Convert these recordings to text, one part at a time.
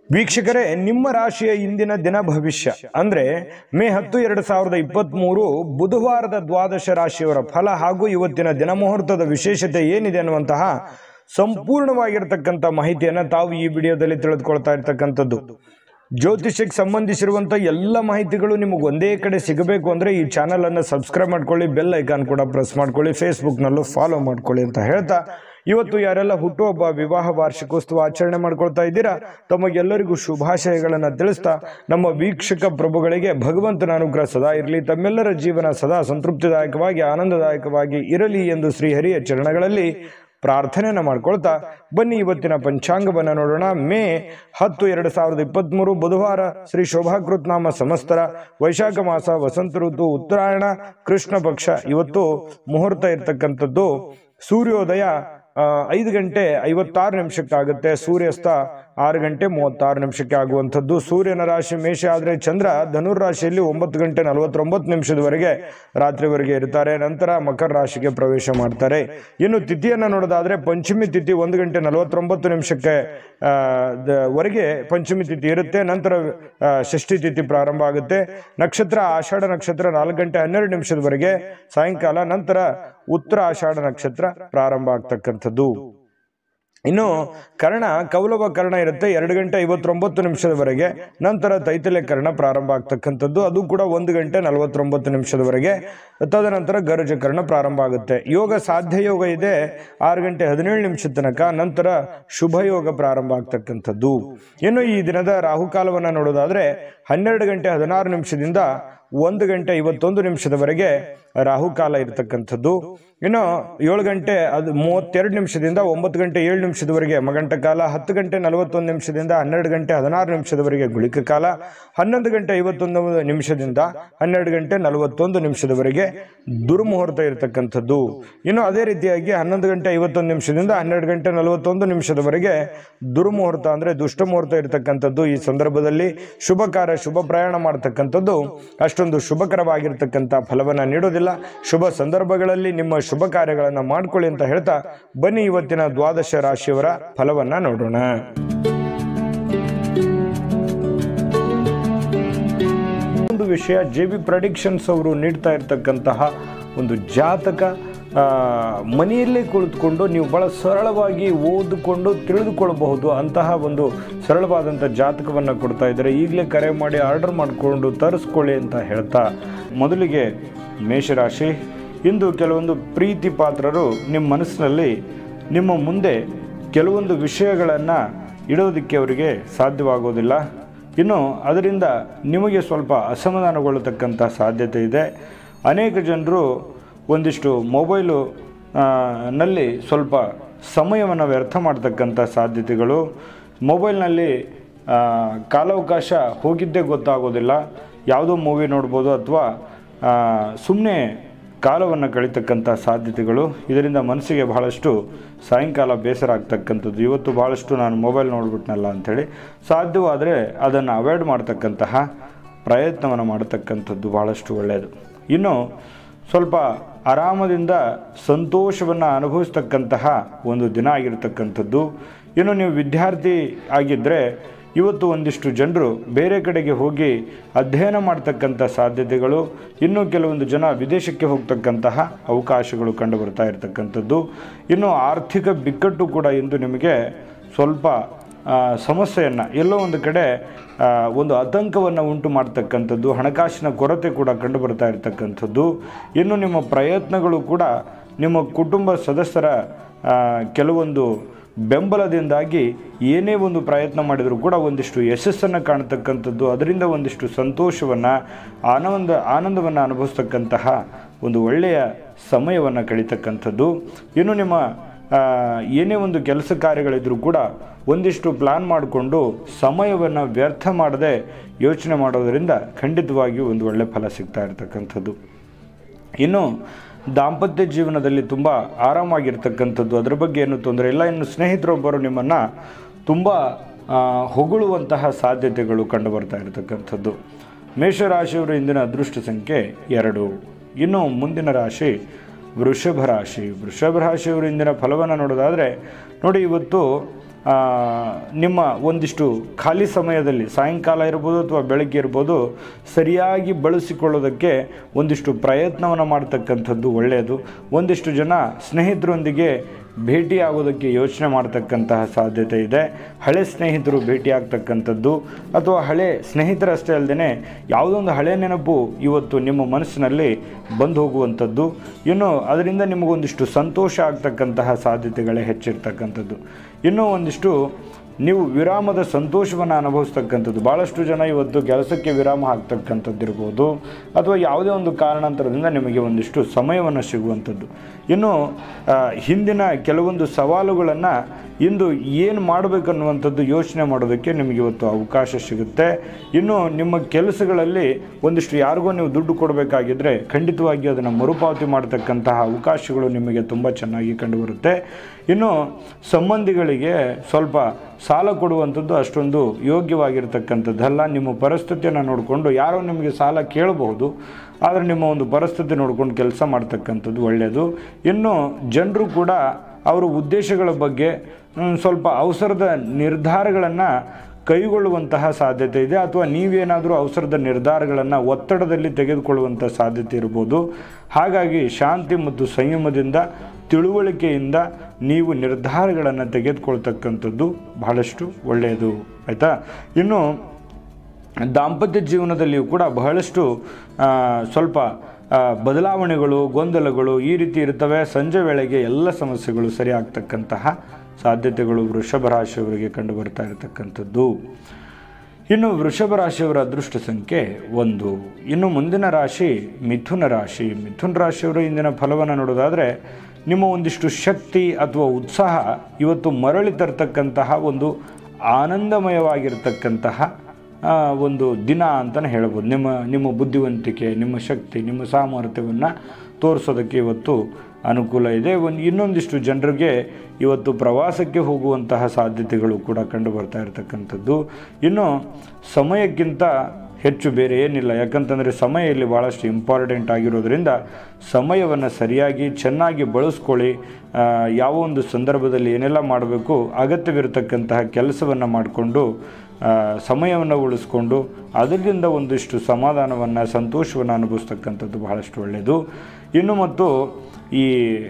ವೀಕ್ಷಕರೇ, ನಿಮ್ಮ ರಾಶಿಯ ಇಂದಿನ ದಿನ ಭವಿಷ್ಯ ಅಂದ್ರೆ ಮೇ 10, 2023 ಬುಧವಾರದ ದ್ವಾದಶ ರಾಶಿಯವರ ಫಲ ಹಾಗೂ ಇವತ್ತಿನ ದಿನ ಮುಹೂರ್ತದ ವಿಶೇಷತೆ ಏನಿದೆ ಅನ್ನುವಂತಹ ಸಂಪೂರ್ಣವಾಗಿರತಕ್ಕಂಥ ಮಾಹಿತಿಯನ್ನು ತಾವು ಈ ವಿಡಿಯೋದಲ್ಲಿ ತಿಳಿದುಕೊಳ್ತಾ ಇರ್ತಕ್ಕಂಥದ್ದು. ಜ್ಯೋತಿಷಕ್ಕೆ ಸಂಬಂಧಿಸಿರುವಂಥ ಎಲ್ಲ ಮಾಹಿತಿಗಳು ನಿಮಗೆ ಒಂದೇ ಕಡೆ ಸಿಗಬೇಕು ಅಂದರೆ ಈ ಚಾನಲ್ ಅನ್ನು ಸಬ್ಸ್ಕ್ರೈಬ್ ಮಾಡ್ಕೊಳ್ಳಿ, ಬೆಲ್ ಐಕಾನ್ ಕೂಡ ಪ್ರೆಸ್ ಮಾಡ್ಕೊಳ್ಳಿ, ಫೇಸ್ಬುಕ್ನಲ್ಲೂ ಫಾಲೋ ಮಾಡ್ಕೊಳ್ಳಿ ಅಂತ ಹೇಳ್ತಾ, ಇವತ್ತು ಯಾರೆಲ್ಲ ಹುಟ್ಟುಹಬ್ಬ, ವಿವಾಹ ವಾರ್ಷಿಕೋತ್ಸವ ಆಚರಣೆ ಮಾಡ್ಕೊಳ್ತಾ ಇದ್ದೀರಾ ತಮಗೆಲ್ಲರಿಗೂ ಶುಭಾಶಯಗಳನ್ನು ತಿಳಿಸ್ತಾ, ನಮ್ಮ ವೀಕ್ಷಕ ಪ್ರಭುಗಳಿಗೆ ಭಗವಂತನ ಅನುಗ್ರಹ ಸದಾ ಇರಲಿ, ತಮ್ಮೆಲ್ಲರ ಜೀವನ ಸದಾ ಸಂತೃಪ್ತಿದಾಯಕವಾಗಿ ಆನಂದದಾಯಕವಾಗಿ ಇರಲಿ ಎಂದು ಶ್ರೀಹರಿಯ ಚರಣಗಳಲ್ಲಿ ಪ್ರಾರ್ಥನೆಯನ್ನು ಮಾಡ್ಕೊಳ್ತಾ ಬನ್ನಿ ಇವತ್ತಿನ ಪಂಚಾಂಗವನ್ನು ನೋಡೋಣ. ಮೇ 10, 2023 ಬುಧವಾರ, ಶ್ರೀ ಶೋಭಾಕೃತ್ ನಾಮ ಸಂವತ್ಸರ, ವೈಶಾಖ ಮಾಸ, ವಸಂತ ಋತು, ಉತ್ತರಾಯಣ, ಕೃಷ್ಣ ಪಕ್ಷ. ಇವತ್ತು ಮುಹೂರ್ತ ಇರ್ತಕ್ಕಂಥದ್ದು ಸೂರ್ಯೋದಯ 5 ಗಂಟೆ 56 ನಿಮಿಷಕ್ಕಾಗುತ್ತೆ, ಸೂರ್ಯಾಸ್ತ 6 ಗಂಟೆ 36 ನಿಮಿಷಕ್ಕೆ ಆಗುವಂಥದ್ದು. ಸೂರ್ಯನ ರಾಶಿ ಮೇಷ ಆದರೆ ಚಂದ್ರ ಧನುರ್ ರಾಶಿಯಲ್ಲಿ 9 ಗಂಟೆ 49 ನಿಮಿಷದವರೆಗೆ ರಾತ್ರಿವರೆಗೆ ಇರ್ತಾರೆ. ನಂತರ ಮಕರ ರಾಶಿಗೆ ಪ್ರವೇಶ ಮಾಡ್ತಾರೆ. ಇನ್ನು ತಿಥಿಯನ್ನು ನೋಡೋದಾದ್ರೆ ಪಂಚಮಿ ತಿಥಿ 1 ಗಂಟೆ 49 ನಿಮಿಷಕ್ಕೆ ವರೆಗೆ ಪಂಚಮಿ ತಿಥಿ ಇರುತ್ತೆ. ನಂತರ ಷಷ್ಠಿ ತಿಥಿ ಪ್ರಾರಂಭ ಆಗುತ್ತೆ. ನಕ್ಷತ್ರ ಆಷಾಢ ನಕ್ಷತ್ರ 4 ಗಂಟೆ 12 ನಿಮಿಷದವರೆಗೆ ಸಾಯಂಕಾಲ. ನಂತರ ಉತ್ತರ ಆಷಾಢ ನಕ್ಷತ್ರ ಪ್ರಾರಂಭ ಆಗ್ತಕ್ಕಂಥದ್ದು. ಇನ್ನು ಕರ್ಣ ಕೌಲವ ಕರ್ಣ ಇರುತ್ತೆ 2 ಗಂಟೆ 59 ನಿಮಿಷದವರೆಗೆ. ನಂತರ ತೈತಲೆ ಕರ್ಣ ಪ್ರಾರಂಭ ಆಗ್ತಕ್ಕಂಥದ್ದು, ಅದು ಕೂಡ 1 ಗಂಟೆ 49 ನಿಮಿಷದವರೆಗೆ. ತದನಂತರ ಗರಜ ಕರ್ಣ ಪ್ರಾರಂಭ ಆಗುತ್ತೆ. ಯೋಗ ಸಾಧ್ಯ ಯೋಗ ಇದೆ 6 ಗಂಟೆ 17 ನಿಮಿಷದ ತನಕ. ನಂತರ ಶುಭ ಯೋಗ ಪ್ರಾರಂಭ ಆಗ್ತಕ್ಕಂಥದ್ದು. ಇನ್ನು ಈ ದಿನದ ರಾಹುಕಾಲವನ್ನು ನೋಡೋದಾದ್ರೆ 12 ಗಂಟೆ 16 ನಿಮಿಷದಿಂದ 1 ಗಂಟೆ 51 ನಿಮಿಷದವರೆಗೆ ರಾಹುಕಾಲ ಇರತಕ್ಕಂಥದ್ದು. ಇನ್ನು 7 ಗಂಟೆ 32 ನಿಮಿಷದಿಂದ 9 ಗಂಟೆ 7 ನಿಮಿಷದವರೆಗೆ ಮಗಂಟ ಕಾಲ. 10 ಗಂಟೆ 41 ನಿಮಿಷದಿಂದ 12 ಗಂಟೆ 16 ನಿಮಿಷದವರೆಗೆ ಗುಳಿಕ ಕಾಲ. 11 ಗಂಟೆ 51 ನಿಮಿಷದಿಂದ 12 ಗಂಟೆ 41 ನಿಮಿಷದವರೆಗೆ ದುರ್ಮುಹೂರ್ತ ಇರತಕ್ಕಂಥದ್ದು. ಇನ್ನು ಅದೇ ರೀತಿಯಾಗಿ 11 ಗಂಟೆ 51 ನಿಮಿಷದಿಂದ 12 ಗಂಟೆ 41 ನಿಮಿಷದವರೆಗೆ ದುರ್ಮುಹೂರ್ತ ಅಂದರೆ ದುಷ್ಟ ಮುಹೂರ್ತ ಇರತಕ್ಕಂಥದ್ದು. ಈ ಸಂದರ್ಭದಲ್ಲಿ ಶುಭ ಕಾರ್ಯ, ಶುಭ ಪ್ರಯಾಣ ಮಾಡತಕ್ಕಂಥದ್ದು ಅಷ್ಟೊಂದು ಶುಭಕರವಾಗಿರ್ತಕ್ಕಂಥ ಫಲವನ್ನು ನೀಡೋದಿಲ್ಲ. ಶುಭ ಸಂದರ್ಭಗಳಲ್ಲಿ ನಿಮ್ಮ ಶುಭ ಕಾರ್ಯಗಳನ್ನು ಮಾಡ್ಕೊಳ್ಳಿ ಅಂತ ಹೇಳ್ತಾ ಬನ್ನಿ ಇವತ್ತಿನ ದ್ವಾದಶ ರಾಶಿಯವರ ಫಲವನ್ನ ನೋಡೋಣ. ಒಂದು ವಿಷಯ, JB ಪ್ರೆಡಿಕ್ಷನ್ಸ್ ಅವರು ನೀಡ್ತಾ ಇರತಕ್ಕಂತಹ ಒಂದು ಜಾತಕ ಮನೆಯಲ್ಲೇ ಕುಳಿತುಕೊಂಡು ನೀವು ಬಹಳ ಸರಳವಾಗಿ ಓದಿಕೊಂಡು ತಿಳಿದುಕೊಳ್ಳಬಹುದು ಅಂತಹ ಒಂದು ಸರಳವಾದಂಥ ಜಾತಕವನ್ನು ಕೊಡ್ತಾ ಇದ್ದಾರೆ. ಈಗಲೇ ಕರೆ ಮಾಡಿ ಆರ್ಡರ್ ಮಾಡಿಕೊಂಡು ತರಿಸ್ಕೊಳ್ಳಿ ಅಂತ ಹೇಳ್ತಾ, ಮೊದಲಿಗೆ ಮೇಷರಾಶಿ. ಇಂದು ಕೆಲವೊಂದು ಪ್ರೀತಿ ಪಾತ್ರರು ನಿಮ್ಮ ಮನಸ್ಸಿನಲ್ಲಿ ನಿಮ್ಮ ಮುಂದೆ ಕೆಲವೊಂದು ವಿಷಯಗಳನ್ನು ಇಡೋದಕ್ಕೆ ಅವರಿಗೆ ಸಾಧ್ಯವಾಗೋದಿಲ್ಲ. ಇನ್ನು ಅದರಿಂದ ನಿಮಗೆ ಸ್ವಲ್ಪ ಅಸಮಾಧಾನಗೊಳ್ಳತಕ್ಕಂಥ ಸಾಧ್ಯತೆ ಇದೆ. ಅನೇಕ ಜನರು ಒಂದಿಷ್ಟು ಮೊಬೈಲು ನಲ್ಲಿ ಸ್ವಲ್ಪ ಸಮಯವನ್ನು ವ್ಯರ್ಥ ಮಾಡ್ತಕ್ಕಂಥ ಸಾಧ್ಯತೆಗಳು. ಮೊಬೈಲ್ನಲ್ಲಿ ಕಾಲಾವಕಾಶ ಹೋಗಿದ್ದೇ ಗೊತ್ತಾಗೋದಿಲ್ಲ. ಯಾವುದೋ ಮೂವಿ ನೋಡ್ಬೋದು ಅಥವಾ ಸುಮ್ಮನೆ ಕಾಲವನ್ನು ಕಳೀತಕ್ಕಂಥ ಸಾಧ್ಯತೆಗಳು. ಇದರಿಂದ ಮನಸ್ಸಿಗೆ ಬಹಳಷ್ಟು ಸಾಯಂಕಾಲ ಬೇಸರ ಆಗ್ತಕ್ಕಂಥದ್ದು. ಇವತ್ತು ಭಾಳಷ್ಟು ನಾನು ಮೊಬೈಲ್ ನೋಡ್ಬಿಟ್ನಲ್ಲ ಅಂಥೇಳಿ ಸಾಧ್ಯವಾದರೆ ಅದನ್ನು ಅವಾಯ್ಡ್ ಮಾಡ್ತಕ್ಕಂತಹ ಪ್ರಯತ್ನವನ್ನು ಮಾಡತಕ್ಕಂಥದ್ದು ಭಾಳಷ್ಟು ಒಳ್ಳೆಯದು. ಇನ್ನು ಸ್ವಲ್ಪ ಆರಾಮದಿಂದ ಸಂತೋಷವನ್ನು ಅನುಭವಿಸ್ತಕ್ಕಂತಹ ಒಂದು ದಿನ ಆಗಿರ್ತಕ್ಕಂಥದ್ದು. ಇನ್ನು ನೀವು ವಿದ್ಯಾರ್ಥಿ ಆಗಿದ್ದರೆ ಇವತ್ತು ಒಂದಿಷ್ಟು ಜನರು ಬೇರೆ ಕಡೆಗೆ ಹೋಗಿ ಅಧ್ಯಯನ ಮಾಡ್ತಕ್ಕಂಥ ಸಾಧ್ಯತೆಗಳು. ಇನ್ನೂ ಕೆಲವೊಂದು ಜನ ವಿದೇಶಕ್ಕೆ ಹೋಗ್ತಕ್ಕಂತಹ ಅವಕಾಶಗಳು ಕಂಡು ಬರ್ತಾ ಇರತಕ್ಕಂಥದ್ದು. ಇನ್ನು ಆರ್ಥಿಕ ಬಿಕ್ಕಟ್ಟು ಕೂಡ ಇಂದು ನಿಮಗೆ ಸ್ವಲ್ಪ ಸಮಸ್ಯೆಯನ್ನು, ಎಲ್ಲೋ ಒಂದು ಕಡೆ ಒಂದು ಆತಂಕವನ್ನು ಉಂಟು ಮಾಡ್ತಕ್ಕಂಥದ್ದು, ಹಣಕಾಸಿನ ಕೊರತೆ ಕೂಡ ಕಂಡು ಬರ್ತಾ ಇರತಕ್ಕಂಥದ್ದು. ಇನ್ನು ನಿಮ್ಮ ಪ್ರಯತ್ನಗಳು ಕೂಡ ನಿಮ್ಮ ಕುಟುಂಬ ಸದಸ್ಯರ ಕೆಲವೊಂದು ಬೆಂಬಲದಿಂದಾಗಿ ಏನೇ ಒಂದು ಪ್ರಯತ್ನ ಮಾಡಿದರೂ ಕೂಡ ಒಂದಿಷ್ಟು ಯಶಸ್ಸನ್ನು ಕಾಣತಕ್ಕಂಥದ್ದು, ಅದರಿಂದ ಒಂದಿಷ್ಟು ಸಂತೋಷವನ್ನು ಆನಂದವನ್ನು ಅನುಭವಿಸ್ತಕ್ಕಂತಹ ಒಂದು ಒಳ್ಳೆಯ ಸಮಯವನ್ನು ಕಳೀತಕ್ಕಂಥದ್ದು. ಇನ್ನು ನಿಮ್ಮ ಏನೇ ಒಂದು ಕೆಲಸ ಕಾರ್ಯಗಳಿದ್ರೂ ಕೂಡ ಒಂದಿಷ್ಟು ಪ್ಲಾನ್ ಮಾಡಿಕೊಂಡು ಸಮಯವನ್ನು ವ್ಯರ್ಥ ಮಾಡದೆ ಯೋಚನೆ ಮಾಡೋದರಿಂದ ಖಂಡಿತವಾಗಿಯೂ ಒಂದು ಒಳ್ಳೆಯ ಫಲ ಸಿಗ್ತಾ ಇರತಕ್ಕಂಥದ್ದು. ಇನ್ನು ದಾಂಪತ್ಯ ಜೀವನದಲ್ಲಿ ತುಂಬ ಆರಾಮಾಗಿರ್ತಕ್ಕಂಥದ್ದು, ಅದರ ಬಗ್ಗೆ ಏನು ತೊಂದರೆ ಇಲ್ಲ. ಇನ್ನು ಸ್ನೇಹಿತರೊಬ್ಬರು ನಿಮ್ಮನ್ನು ತುಂಬ ಹೊಗಳುವಂತಹ ಸಾಧ್ಯತೆಗಳು ಕಂಡು ಬರ್ತಾ ಇರತಕ್ಕಂಥದ್ದು. ಮೇಷರಾಶಿಯವರು ಇಂದಿನ ಅದೃಷ್ಟ ಸಂಖ್ಯೆ 2. ಇನ್ನು ಮುಂದಿನ ರಾಶಿ ವೃಷಭ ರಾಶಿ. ವೃಷಭ ರಾಶಿಯವರು ಇಂದಿನ ಫಲವನ್ನು ನೋಡೋದಾದರೆ ನೋಡಿ, ಇವತ್ತು ನಿಮ್ಮ ಒಂದಿಷ್ಟು ಖಾಲಿ ಸಮಯದಲ್ಲಿ ಸಾಯಂಕಾಲ ಇರ್ಬೋದು ಅಥವಾ ಬೆಳಗ್ಗೆ ಇರ್ಬೋದು ಸರಿಯಾಗಿ ಬಳಸಿಕೊಳ್ಳೋದಕ್ಕೆ ಒಂದಿಷ್ಟು ಪ್ರಯತ್ನವನ್ನು ಮಾಡ್ತಕ್ಕಂಥದ್ದು ಒಳ್ಳೆಯದು. ಒಂದಿಷ್ಟು ಜನ ಸ್ನೇಹಿತರೊಂದಿಗೆ ಭೇಟಿಯಾಗೋದಕ್ಕೆ ಯೋಚನೆ ಮಾಡ್ತಕ್ಕಂತಹ ಸಾಧ್ಯತೆ ಇದೆ. ಹಳೆ ಸ್ನೇಹಿತರು ಭೇಟಿಯಾಗ್ತಕ್ಕಂಥದ್ದು ಅಥವಾ ಹಳೆ ಸ್ನೇಹಿತರಷ್ಟೇ ಅಲ್ಲದೆ ಯಾವುದೊಂದು ಹಳೆ ನೆನಪು ಇವತ್ತು ನಿಮ್ಮ ಮನಸ್ಸಿನಲ್ಲಿ ಬಂದು ಹೋಗುವಂಥದ್ದು. ಇನ್ನು ಅದರಿಂದ ನಿಮಗೊಂದಿಷ್ಟು ಸಂತೋಷ ಆಗ್ತಕ್ಕಂತಹ ಸಾಧ್ಯತೆಗಳೇ ಹೆಚ್ಚಿರ್ತಕ್ಕಂಥದ್ದು. ಇನ್ನೂ ಒಂದಿಷ್ಟು ನೀವು ವಿರಾಮದ ಸಂತೋಷವನ್ನು ಅನುಭವಿಸ್ತಕ್ಕಂಥದ್ದು. ಭಾಳಷ್ಟು ಜನ ಇವತ್ತು ಕೆಲಸಕ್ಕೆ ವಿರಾಮ ಹಾಕ್ತಕ್ಕಂಥದ್ದು ಇರ್ಬೋದು ಅಥವಾ ಯಾವುದೇ ಒಂದು ಕಾರಣಾಂತರದಿಂದ ನಿಮಗೆ ಒಂದಿಷ್ಟು ಸಮಯವನ್ನು ಸಿಗುವಂಥದ್ದು. ಇನ್ನು ಹಿಂದಿನ ಕೆಲವೊಂದು ಸವಾಲುಗಳನ್ನು ಇಂದು ಏನು ಮಾಡಬೇಕನ್ನುವಂಥದ್ದು ಯೋಚನೆ ಮಾಡೋದಕ್ಕೆ ನಿಮಗೆ ಇವತ್ತು ಅವಕಾಶ ಸಿಗುತ್ತೆ. ಇನ್ನು ನಿಮ್ಮ ಕೆಲಸಗಳಲ್ಲಿ ಒಂದಿಷ್ಟು ಯಾರಿಗೋ ನೀವು ದುಡ್ಡು ಕೊಡಬೇಕಾಗಿದ್ದರೆ ಖಂಡಿತವಾಗಿ ಅದನ್ನು ಮರುಪಾವತಿ ಮಾಡ್ತಕ್ಕಂತಹ ಅವಕಾಶಗಳು ನಿಮಗೆ ತುಂಬ ಚೆನ್ನಾಗಿ ಕಂಡುಬರುತ್ತೆ. ಇನ್ನು ಸಂಬಂಧಿಗಳಿಗೆ ಸ್ವಲ್ಪ ಸಾಲ ಕೊಡುವಂಥದ್ದು ಅಷ್ಟೊಂದು ಯೋಗ್ಯವಾಗಿರ್ತಕ್ಕಂಥದ್ದಲ್ಲ. ನಿಮ್ಮ ಪರಿಸ್ಥಿತಿಯನ್ನು ನೋಡಿಕೊಂಡು ಯಾರೋ ನಿಮಗೆ ಸಾಲ ಕೇಳಬಹುದು, ಆದರೆ ನಿಮ್ಮ ಒಂದು ಪರಿಸ್ಥಿತಿ ನೋಡ್ಕೊಂಡು ಕೆಲಸ ಮಾಡ್ತಕ್ಕಂಥದ್ದು ಒಳ್ಳೆಯದು. ಇನ್ನು ಜನರು ಕೂಡ ಅವರ ಉದ್ದೇಶಗಳ ಬಗ್ಗೆ ಸ್ವಲ್ಪ ಅವಸರದ ನಿರ್ಧಾರಗಳನ್ನು ಕೈಗೊಳ್ಳುವಂತಹ ಸಾಧ್ಯತೆ ಇದೆ. ಅಥವಾ ನೀವೇನಾದರೂ ಅವಸರದ ನಿರ್ಧಾರಗಳನ್ನು ಒತ್ತಡದಲ್ಲಿ ತೆಗೆದುಕೊಳ್ಳುವಂಥ ಸಾಧ್ಯತೆ ಇರ್ಬೋದು. ಹಾಗಾಗಿ ಶಾಂತಿ ಮತ್ತು ಸಂಯಮದಿಂದ ತಿಳುವಳಿಕೆಯಿಂದ ನೀವು ನಿರ್ಧಾರಗಳನ್ನು ತೆಗೆದುಕೊಳ್ತಕ್ಕಂಥದ್ದು ಬಹಳಷ್ಟು ಒಳ್ಳೆಯದು. ಆಯಿತಾ? ಇನ್ನು ದಾಂಪತ್ಯ ಜೀವನದಲ್ಲಿಯೂ ಕೂಡ ಬಹಳಷ್ಟು ಸ್ವಲ್ಪ ಬದಲಾವಣೆಗಳು, ಗೊಂದಲಗಳು ಈ ರೀತಿ ಇರ್ತವೆ. ಸಂಜೆ ವೇಳೆಗೆ ಎಲ್ಲ ಸಮಸ್ಯೆಗಳು ಸರಿಯಾಗ್ತಕ್ಕಂತಹ ಸಾಧ್ಯತೆಗಳು ವೃಷಭ ರಾಶಿಯವರಿಗೆ ಕಂಡು ಬರ್ತಾ ಇರತಕ್ಕಂಥದ್ದು. ಇನ್ನು ವೃಷಭ ರಾಶಿಯವರ ಅದೃಷ್ಟ ಸಂಖ್ಯೆ 1. ಇನ್ನು ಮುಂದಿನ ರಾಶಿ ಮಿಥುನ ರಾಶಿ. ಮಿಥುನ ರಾಶಿಯವರ ಇಂದಿನ ಫಲವನ್ನು ನೋಡೋದಾದರೆ ನಿಮ್ಮ ಒಂದಿಷ್ಟು ಶಕ್ತಿ ಅಥವಾ ಉತ್ಸಾಹ ಇವತ್ತು ಮರಳಿ ತರ್ತಕ್ಕಂತಹ ಒಂದು ಆನಂದಮಯವಾಗಿರ್ತಕ್ಕಂತಹ ಒಂದು ದಿನ ಅಂತಲೇ ಹೇಳ್ಬೋದು. ನಿಮ್ಮ ಬುದ್ಧಿವಂತಿಕೆ, ನಿಮ್ಮ ಶಕ್ತಿ, ನಿಮ್ಮ ಸಾಮರ್ಥ್ಯವನ್ನು ತೋರಿಸೋದಕ್ಕೆ ಇವತ್ತು ಅನುಕೂಲ ಇದೆ. ಇನ್ನೊಂದಿಷ್ಟು ಜನರಿಗೆ ಇವತ್ತು ಪ್ರವಾಸಕ್ಕೆ ಹೋಗುವಂತಹ ಸಾಧ್ಯತೆಗಳು ಕೂಡ ಕಂಡು ಬರ್ತಾ ಇರತಕ್ಕಂಥದ್ದು. ಇನ್ನು ಸಮಯಕ್ಕಿಂತ ಹೆಚ್ಚು ಬೇರೆ ಏನಿಲ್ಲ. ಯಾಕಂತಂದರೆ ಸಮಯ ಇಲ್ಲಿ ಭಾಳಷ್ಟು ಇಂಪಾರ್ಟೆಂಟ್ ಆಗಿರೋದ್ರಿಂದ ಸಮಯವನ್ನು ಸರಿಯಾಗಿ ಚೆನ್ನಾಗಿ ಬಳಸ್ಕೊಳ್ಳಿ. ಯಾವ ಒಂದು ಸಂದರ್ಭದಲ್ಲಿ ಏನೆಲ್ಲ ಮಾಡಬೇಕು, ಅಗತ್ಯವಿರತಕ್ಕಂತಹ ಕೆಲಸವನ್ನು ಮಾಡಿಕೊಂಡು ಸಮಯವನ್ನು ಉಳಿಸ್ಕೊಂಡು ಅದರಿಂದ ಒಂದಿಷ್ಟು ಸಮಾಧಾನವನ್ನು, ಸಂತೋಷವನ್ನು ಅನುಭವಿಸ್ತಕ್ಕಂಥದ್ದು ಬಹಳಷ್ಟು ಒಳ್ಳೆಯದು. ಇನ್ನು ಮತ್ತು ಈ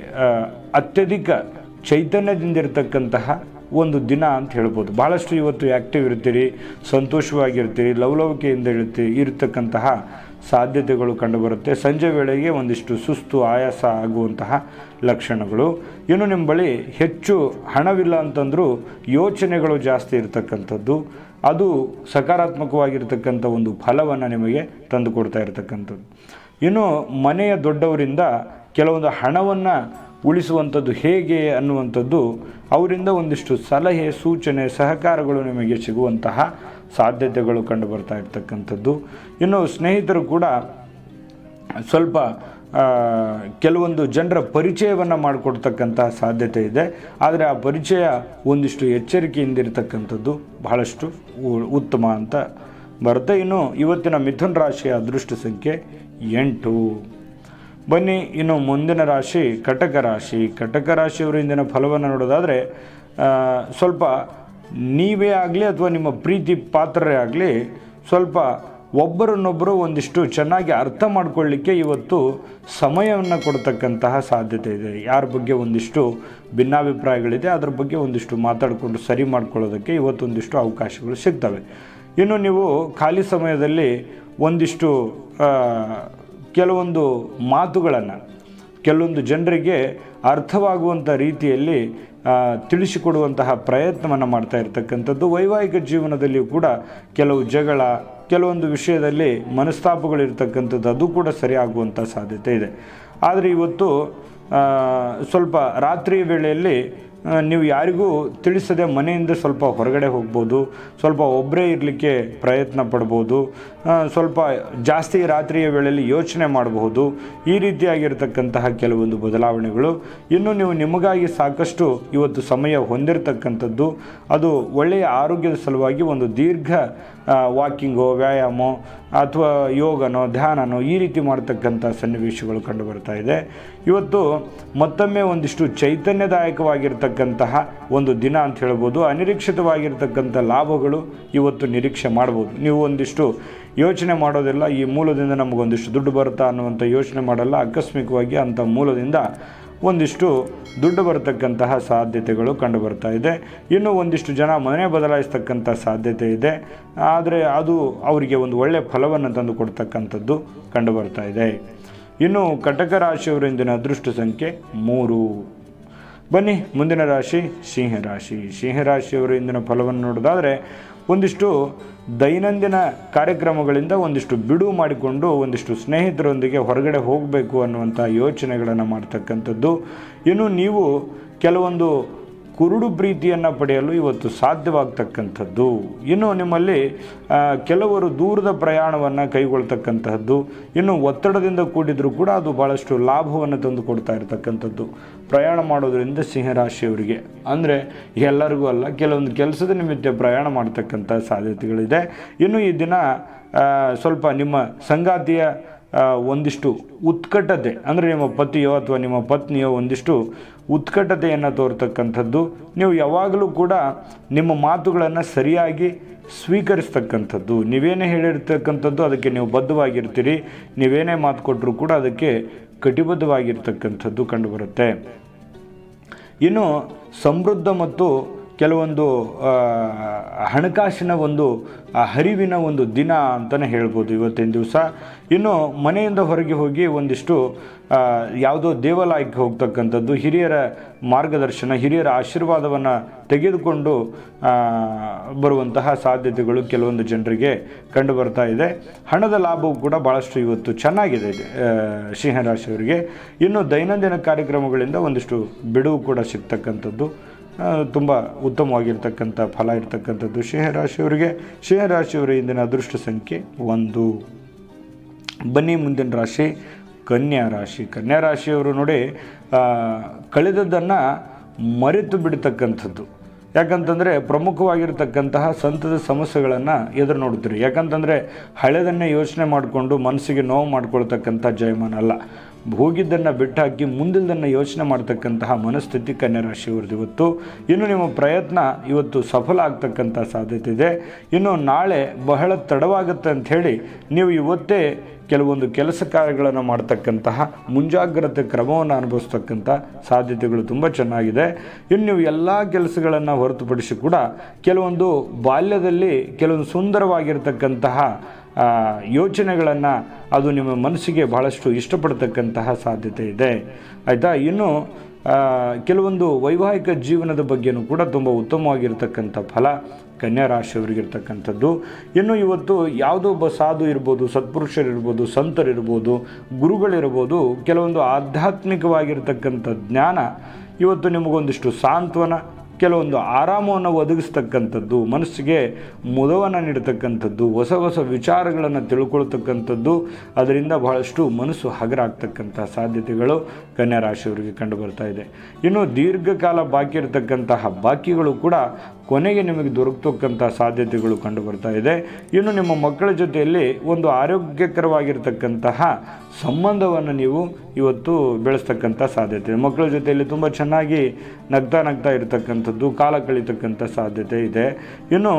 ಅತ್ಯಧಿಕ ಚೈತನ್ಯದಿಂದಿರತಕ್ಕಂತಹ ಒಂದು ದಿನ ಅಂತ ಹೇಳ್ಬೋದು. ಭಾಳಷ್ಟು ಇವತ್ತು ಆ್ಯಕ್ಟಿವ್ ಇರ್ತೀರಿ, ಸಂತೋಷವಾಗಿರ್ತೀರಿ, ಲವಲವಿಕೆಯಿಂದ ಇರತಕ್ಕಂತಹ ಸಾಧ್ಯತೆಗಳು ಕಂಡುಬರುತ್ತೆ. ಸಂಜೆ ವೇಳೆಗೆ ಒಂದಿಷ್ಟು ಸುಸ್ತು, ಆಯಾಸ ಆಗುವಂತಹ ಲಕ್ಷಣಗಳು. ಇನ್ನು ನಿಮ್ಮ ಬಳಿ ಹೆಚ್ಚು ಹಣವಿಲ್ಲ ಅಂತಂದರೂ ಯೋಚನೆಗಳು ಜಾಸ್ತಿ ಇರತಕ್ಕಂಥದ್ದು, ಅದು ಸಕಾರಾತ್ಮಕವಾಗಿರ್ತಕ್ಕಂಥ ಒಂದು ಫಲವನ್ನು ನಿಮಗೆ ತಂದು ಕೊಡ್ತಾ ಇರತಕ್ಕಂಥದ್ದು. ಇನ್ನು ಮನೆಯ ದೊಡ್ಡವರಿಂದ ಕೆಲವೊಂದು ಹಣವನ್ನು ಉಳಿಸುವಂಥದ್ದು ಹೇಗೆ ಅನ್ನುವಂಥದ್ದು, ಅವರಿಂದ ಒಂದಿಷ್ಟು ಸಲಹೆ, ಸೂಚನೆ, ಸಹಕಾರಗಳು ನಿಮಗೆ ಸಿಗುವಂತಹ ಸಾಧ್ಯತೆಗಳು ಕಂಡು ಬರ್ತಾ ಇರ್ತಕ್ಕಂಥದ್ದು. ಇನ್ನು ಸ್ನೇಹಿತರು ಕೂಡ ಸ್ವಲ್ಪ ಕೆಲವೊಂದು ಜನರ ಪರಿಚಯವನ್ನು ಮಾಡಿಕೊಡ್ತಕ್ಕಂತಹ ಸಾಧ್ಯತೆ ಇದೆ. ಆದರೆ ಆ ಪರಿಚಯ ಒಂದಿಷ್ಟು ಎಚ್ಚರಿಕೆಯಿಂದಿರತಕ್ಕಂಥದ್ದು ಬಹಳಷ್ಟು ಉತ್ತಮ ಅಂತ ಬರುತ್ತೆ. ಇನ್ನು ಇವತ್ತಿನ ಮಿಥುನ ರಾಶಿಯ ಅದೃಷ್ಟ ಸಂಖ್ಯೆ 8. ಬನ್ನಿ ಇನ್ನು ಮುಂದಿನ ರಾಶಿ ಕಟಕ ರಾಶಿ. ಕಟಕ ರಾಶಿಯವರು ಇಂದಿನ ಫಲವನ್ನು ನೋಡೋದಾದರೆ ಸ್ವಲ್ಪ ನೀವೇ ಆಗಲಿ ಅಥವಾ ನಿಮ್ಮ ಪ್ರೀತಿ ಪಾತ್ರರೇ ಆಗಲಿ ಸ್ವಲ್ಪ ಒಬ್ಬರನ್ನೊಬ್ಬರು ಒಂದಿಷ್ಟು ಚೆನ್ನಾಗಿ ಅರ್ಥ ಮಾಡಿಕೊಳ್ಳಿಕ್ಕೆ ಇವತ್ತು ಸಮಯವನ್ನು ಕೊಡ್ತಕ್ಕಂತಹ ಸಾಧ್ಯತೆ ಇದೆ. ಯಾರ ಬಗ್ಗೆ ಒಂದಿಷ್ಟು ಭಿನ್ನಾಭಿಪ್ರಾಯಗಳಿದೆ ಅದರ ಬಗ್ಗೆ ಒಂದಿಷ್ಟು ಮಾತಾಡಿಕೊಂಡು ಸರಿ ಮಾಡ್ಕೊಳ್ಳೋದಕ್ಕೆ ಇವತ್ತೊಂದಿಷ್ಟು ಅವಕಾಶಗಳು ಸಿಗ್ತವೆ. ಇನ್ನು ನೀವು ಖಾಲಿ ಸಮಯದಲ್ಲಿ ಒಂದಿಷ್ಟು ಕೆಲವೊಂದು ಮಾತುಗಳನ್ನು ಕೆಲವೊಂದು ಜನರಿಗೆ ಅರ್ಥವಾಗುವಂಥ ರೀತಿಯಲ್ಲಿ ತಿಳಿಸಿಕೊಡುವಂತಹ ಪ್ರಯತ್ನವನ್ನು ಮಾಡ್ತಾ ಇರತಕ್ಕಂಥದ್ದು. ವೈವಾಹಿಕ ಜೀವನದಲ್ಲಿಯೂ ಕೂಡ ಕೆಲವು ಜಗಳ, ಕೆಲವೊಂದು ವಿಷಯದಲ್ಲಿ ಮನಸ್ತಾಪಗಳಿರ್ತಕ್ಕಂಥದ್ದು ಅದು ಕೂಡ ಸರಿಯಾಗುವಂಥ ಸಾಧ್ಯತೆ ಇದೆ. ಆದರೆ ಇವತ್ತು ಸ್ವಲ್ಪ ರಾತ್ರಿಯ ವೇಳೆಯಲ್ಲಿ ನೀವು ಯಾರಿಗೂ ತಿಳಿಸದೆ ಮನೆಯಿಂದ ಸ್ವಲ್ಪ ಹೊರಗಡೆ ಹೋಗ್ಬೋದು, ಸ್ವಲ್ಪ ಒಬ್ಬರೇ ಇರಲಿಕ್ಕೆ ಪ್ರಯತ್ನ ಪಡ್ಬೋದು, ಸ್ವಲ್ಪ ಜಾಸ್ತಿ ರಾತ್ರಿಯ ವೇಳೆಯಲ್ಲಿ ಯೋಚನೆ ಮಾಡಬಹುದು. ಈ ರೀತಿಯಾಗಿರ್ತಕ್ಕಂತಹ ಕೆಲವೊಂದು ಬದಲಾವಣೆಗಳು. ಇನ್ನು ನೀವು ನಿಮಗಾಗಿ ಸಾಕಷ್ಟು ಇವತ್ತು ಸಮಯ ಹೊಂದಿರತಕ್ಕಂಥದ್ದು, ಅದು ಒಳ್ಳೆಯ ಆರೋಗ್ಯದ ಸಲುವಾಗಿ ಒಂದು ದೀರ್ಘ ವಾಕಿಂಗೋ, ವ್ಯಾಯಾಮ ಅಥವಾ ಯೋಗನೋ ಧ್ಯಾನನೋ ಈ ರೀತಿ ಮಾಡ್ತಕ್ಕಂಥ ಸನ್ನಿವೇಶಗಳು ಕಂಡು ಬರ್ತಾ ಇದೆ. ಇವತ್ತು ಮತ್ತೊಮ್ಮೆ ಒಂದಿಷ್ಟು ಚೈತನ್ಯದಾಯಕವಾಗಿರ್ತಕ್ಕಂತಹ ಒಂದು ದಿನ ಅಂತ ಹೇಳ್ಬೋದು. ಅನಿರೀಕ್ಷಿತವಾಗಿರ್ತಕ್ಕಂಥ ಲಾಭಗಳು ಇವತ್ತು ನಿರೀಕ್ಷೆ ಮಾಡ್ಬೋದು. ನೀವು ಒಂದಿಷ್ಟು ಯೋಚನೆ ಮಾಡೋದಿಲ್ಲ, ಈ ಮೂಲದಿಂದ ನಮಗೊಂದಿಷ್ಟು ದುಡ್ಡು ಬರುತ್ತಾ ಅನ್ನುವಂಥ ಯೋಚನೆ ಮಾಡಲ್ಲ. ಆಕಸ್ಮಿಕವಾಗಿ ಅಂಥ ಮೂಲದಿಂದ ಒಂದಿಷ್ಟು ದುಡ್ಡು ಬರತಕ್ಕಂತಹ ಸಾಧ್ಯತೆಗಳು ಕಂಡು ಬರ್ತಾ ಇದೆ. ಇನ್ನು ಒಂದಿಷ್ಟು ಜನ ಮನೆ ಬದಲಾಯಿಸ್ತಕ್ಕಂಥ ಸಾಧ್ಯತೆ ಇದೆ, ಆದರೆ ಅದು ಅವರಿಗೆ ಒಂದು ಒಳ್ಳೆಯ ಫಲವನ್ನು ತಂದು ಕೊಡ್ತಕ್ಕಂಥದ್ದು ಕಂಡು ಬರ್ತಾ ಇದೆ. ಇನ್ನು ಕಟಕ ರಾಶಿಯವರ ಇಂದಿನ ಅದೃಷ್ಟ ಸಂಖ್ಯೆ 3. ಬನ್ನಿ ಮುಂದಿನ ರಾಶಿ ಸಿಂಹರಾಶಿ. ಸಿಂಹರಾಶಿಯವರ ಇಂದಿನ ಫಲವನ್ನು ನೋಡೋದಾದರೆ ಒಂದಿಷ್ಟು ದೈನಂದಿನ ಕಾರ್ಯಕ್ರಮಗಳಿಂದ ಒಂದಿಷ್ಟು ಬಿಡುವು ಮಾಡಿಕೊಂಡು ಒಂದಿಷ್ಟು ಸ್ನೇಹಿತರೊಂದಿಗೆ ಹೊರಗಡೆ ಹೋಗಬೇಕು ಅನ್ನುವಂಥ ಯೋಚನೆಗಳನ್ನು ಮಾಡ್ತಕ್ಕಂಥದ್ದು. ಇನ್ನು ನೀವು ಕೆಲವೊಂದು ಕುರುಡು ಪ್ರೀತಿಯನ್ನು ಪಡೆಯಲು ಇವತ್ತು ಸಾಧ್ಯವಾಗ್ತಕ್ಕಂಥದ್ದು. ಇನ್ನು ನಿಮ್ಮಲ್ಲಿ ಕೆಲವರು ದೂರದ ಪ್ರಯಾಣವನ್ನು ಕೈಗೊಳ್ತಕ್ಕಂತಹದ್ದು. ಇನ್ನು ಒತ್ತಡದಿಂದ ಕೂಡಿದರೂ ಕೂಡ ಅದು ಭಾಳಷ್ಟು ಲಾಭವನ್ನು ತಂದು ಕೊಡ್ತಾ ಇರತಕ್ಕಂಥದ್ದು ಪ್ರಯಾಣ ಮಾಡೋದರಿಂದ ಸಿಂಹರಾಶಿಯವರಿಗೆ. ಅಂದರೆ ಎಲ್ಲರಿಗೂ ಅಲ್ಲ, ಕೆಲವೊಂದು ಕೆಲಸದ ನಿಮಿತ್ತ ಪ್ರಯಾಣ ಮಾಡ್ತಕ್ಕಂಥ ಸಾಧ್ಯತೆಗಳಿದೆ. ಇನ್ನು ಈ ದಿನ ಸ್ವಲ್ಪ ನಿಮ್ಮ ಸಂಗಾತಿಯ ಒಂದಿಷ್ಟು ಉತ್ಕಟತೆ, ಅಂದರೆ ನಿಮ್ಮ ಪತಿಯೋ ಅಥವಾ ನಿಮ್ಮ ಪತ್ನಿಯೋ ಒಂದಿಷ್ಟು ಉತ್ಕಟತೆಯನ್ನು ತೋರ್ತಕ್ಕಂಥದ್ದು. ನೀವು ಯಾವಾಗಲೂ ಕೂಡ ನಿಮ್ಮ ಮಾತುಗಳನ್ನು ಸರಿಯಾಗಿ ಸ್ವೀಕರಿಸ್ತಕ್ಕಂಥದ್ದು. ನೀವೇನೇ ಹೇಳಿರ್ತಕ್ಕಂಥದ್ದು ಅದಕ್ಕೆ ನೀವು ಬದ್ಧವಾಗಿರ್ತೀರಿ. ನೀವೇನೇ ಮಾತು ಕೊಟ್ಟರೂ ಕೂಡ ಅದಕ್ಕೆ ಕಟಿಬದ್ಧವಾಗಿರ್ತಕ್ಕಂಥದ್ದು ಕಂಡುಬರುತ್ತೆ. ಇನ್ನು ಸಮೃದ್ಧ ಮತ್ತು ಕೆಲವೊಂದು ಹಣಕಾಸಿನ ಒಂದು ಹರಿವಿನ ಒಂದು ದಿನ ಅಂತಲೇ ಹೇಳ್ಬೋದು ಇವತ್ತಿನ ದಿವಸ. ಇನ್ನು ಮನೆಯಿಂದ ಹೊರಗೆ ಹೋಗಿ ಒಂದಿಷ್ಟು ಯಾವುದೋ ದೇವಾಲಯಕ್ಕೆ ಹೋಗ್ತಕ್ಕಂಥದ್ದು, ಹಿರಿಯರ ಮಾರ್ಗದರ್ಶನ, ಹಿರಿಯರ ಆಶೀರ್ವಾದವನ್ನು ತೆಗೆದುಕೊಂಡು ಬರುವಂತಹ ಸಾಧ್ಯತೆಗಳು ಕೆಲವೊಂದು ಜನರಿಗೆ ಕಂಡು ಬರ್ತಾ ಇದೆ. ಹಣದ ಲಾಭವು ಕೂಡ ಭಾಳಷ್ಟು ಇವತ್ತು ಚೆನ್ನಾಗಿದೆ ಸಿಂಹರಾಶಿಯವರಿಗೆ. ಇನ್ನು ದೈನಂದಿನ ಕಾರ್ಯಕ್ರಮಗಳಿಂದ ಒಂದಿಷ್ಟು ಬಿಡುವು ಕೂಡ ಸಿಗ್ತಕ್ಕಂಥದ್ದು ತುಂಬ ಉತ್ತಮವಾಗಿರ್ತಕ್ಕಂಥ ಫಲ ಇರ್ತಕ್ಕಂಥದ್ದು ಸಿಂಹರಾಶಿಯವರಿಗೆ. ಸಿಂಹರಾಶಿಯವರ ಇಂದಿನ ಅದೃಷ್ಟ ಸಂಖ್ಯೆ 1. ಬನ್ನಿ ಮುಂದಿನ ರಾಶಿ ಕನ್ಯಾ ರಾಶಿ. ಕನ್ಯಾ ರಾಶಿಯವರು ನೋಡಿ ಕಳೆದದ್ದನ್ನು ಮರೆತು ಬಿಡ್ತಕ್ಕಂಥದ್ದು. ಯಾಕಂತಂದರೆ ಪ್ರಮುಖವಾಗಿರ್ತಕ್ಕಂತಹ ಸಂತದ ಸಮಸ್ಯೆಗಳನ್ನು ಎದುರು ನೋಡ್ತೀರಿ. ಯಾಕಂತಂದರೆ ಹಳೆದನ್ನೇ ಯೋಚನೆ ಮಾಡಿಕೊಂಡು ಮನಸ್ಸಿಗೆ ನೋವು ಮಾಡ್ಕೊಳ್ತಕ್ಕಂಥ ಜಯಮಾನ ಅಲ್ಲ. ಹೋಗಿದ್ದನ್ನು ಬಿಟ್ಟಾಕಿ ಮುಂದಿದ್ದನ್ನು ಯೋಚನೆ ಮಾಡ್ತಕ್ಕಂತಹ ಮನಸ್ಥಿತಿ ಕನ್ಯಾ ರಾಶಿಯವ್ರದ್ದು ಇವತ್ತು. ಇನ್ನು ನಿಮ್ಮ ಪ್ರಯತ್ನ ಇವತ್ತು ಸಫಲ ಆಗ್ತಕ್ಕಂಥ ಸಾಧ್ಯತೆ ಇದೆ. ಇನ್ನು ನಾಳೆ ಬಹಳ ತಡವಾಗುತ್ತೆ ಅಂಥೇಳಿ ನೀವು ಇವತ್ತೇ ಕೆಲವೊಂದು ಕೆಲಸ ಕಾರ್ಯಗಳನ್ನು ಮಾಡ್ತಕ್ಕಂತಹ ಮುಂಜಾಗ್ರತೆ ಕ್ರಮವನ್ನು ಅನುಭವಿಸ್ತಕ್ಕಂಥ ಸಾಧ್ಯತೆಗಳು ತುಂಬ ಚೆನ್ನಾಗಿದೆ. ಇನ್ನು ನೀವು ಎಲ್ಲ ಕೆಲಸಗಳನ್ನು ಹೊರತುಪಡಿಸಿ ಕೂಡ ಕೆಲವೊಂದು ಬಾಲ್ಯದಲ್ಲಿ ಕೆಲವೊಂದು ಸುಂದರವಾಗಿರ್ತಕ್ಕಂತಹ ಯೋಚನೆಗಳನ್ನು ಅದು ನಿಮ್ಮ ಮನಸ್ಸಿಗೆ ಭಾಳಷ್ಟು ಇಷ್ಟಪಡ್ತಕ್ಕಂತಹ ಸಾಧ್ಯತೆ ಇದೆ, ಆಯಿತಾ. ಇನ್ನು ಕೆಲವೊಂದು ವೈವಾಹಿಕ ಜೀವನದ ಬಗ್ಗೆಯೂ ಕೂಡ ತುಂಬ ಉತ್ತಮವಾಗಿರ್ತಕ್ಕಂಥ ಫಲ ಕನ್ಯಾ ರಾಶಿಯವರಿಗಿರ್ತಕ್ಕಂಥದ್ದು. ಇನ್ನು ಇವತ್ತು ಯಾವುದೋ ಒಬ್ಬ ಸಾಧು ಇರ್ಬೋದು, ಸತ್ಪುರುಷರಿರ್ಬೋದು, ಸಂತರಿರ್ಬೋದು, ಗುರುಗಳಿರ್ಬೋದು, ಕೆಲವೊಂದು ಆಧ್ಯಾತ್ಮಿಕವಾಗಿರ್ತಕ್ಕಂಥ ಜ್ಞಾನ ಇವತ್ತು ನಿಮಗೊಂದಿಷ್ಟು ಸಾಂತ್ವನ, ಕೆಲವೊಂದು ಆರಾಮವನ್ನು ಒದಗಿಸ್ತಕ್ಕಂಥದ್ದು, ಮನಸ್ಸಿಗೆ ಮುದವನ್ನು ನೀಡತಕ್ಕಂಥದ್ದು, ಹೊಸ ಹೊಸ ವಿಚಾರಗಳನ್ನು ತಿಳ್ಕೊಳ್ತಕ್ಕಂಥದ್ದು, ಅದರಿಂದ ಬಹಳಷ್ಟು ಮನಸ್ಸು ಹಗರಾಗ್ತಕ್ಕಂಥ ಸಾಧ್ಯತೆಗಳು ಕನ್ಯಾ ರಾಶಿಯವರಿಗೆ ಕಂಡು ಬರ್ತಾ ಇದೆ. ಇನ್ನು ದೀರ್ಘಕಾಲ ಬಾಕಿ ಇರತಕ್ಕಂತಹ ಬಾಕಿಗಳು ಕೂಡ ಕೊನೆಗೆ ನಿಮಗೆ ದೊರಕತಕ್ಕಂಥ ಸಾಧ್ಯತೆಗಳು ಕಂಡು ಬರ್ತಾ ಇದೆ. ಇನ್ನು ನಿಮ್ಮ ಮಕ್ಕಳ ಜೊತೆಯಲ್ಲಿ ಒಂದು ಆರೋಗ್ಯಕರವಾಗಿರ್ತಕ್ಕಂತಹ ಸಂಬಂಧವನ್ನು ನೀವು ಇವತ್ತು ಬೆಳೆಸ್ತಕ್ಕಂಥ ಸಾಧ್ಯತೆ. ಮಕ್ಕಳ ಜೊತೆಯಲ್ಲಿ ತುಂಬ ಚೆನ್ನಾಗಿ ನಗ್ತಾ ಇರತಕ್ಕಂಥದ್ದು, ಕಾಲ ಕಳೀತಕ್ಕಂಥ ಸಾಧ್ಯತೆ ಇದೆ. ಇನ್ನು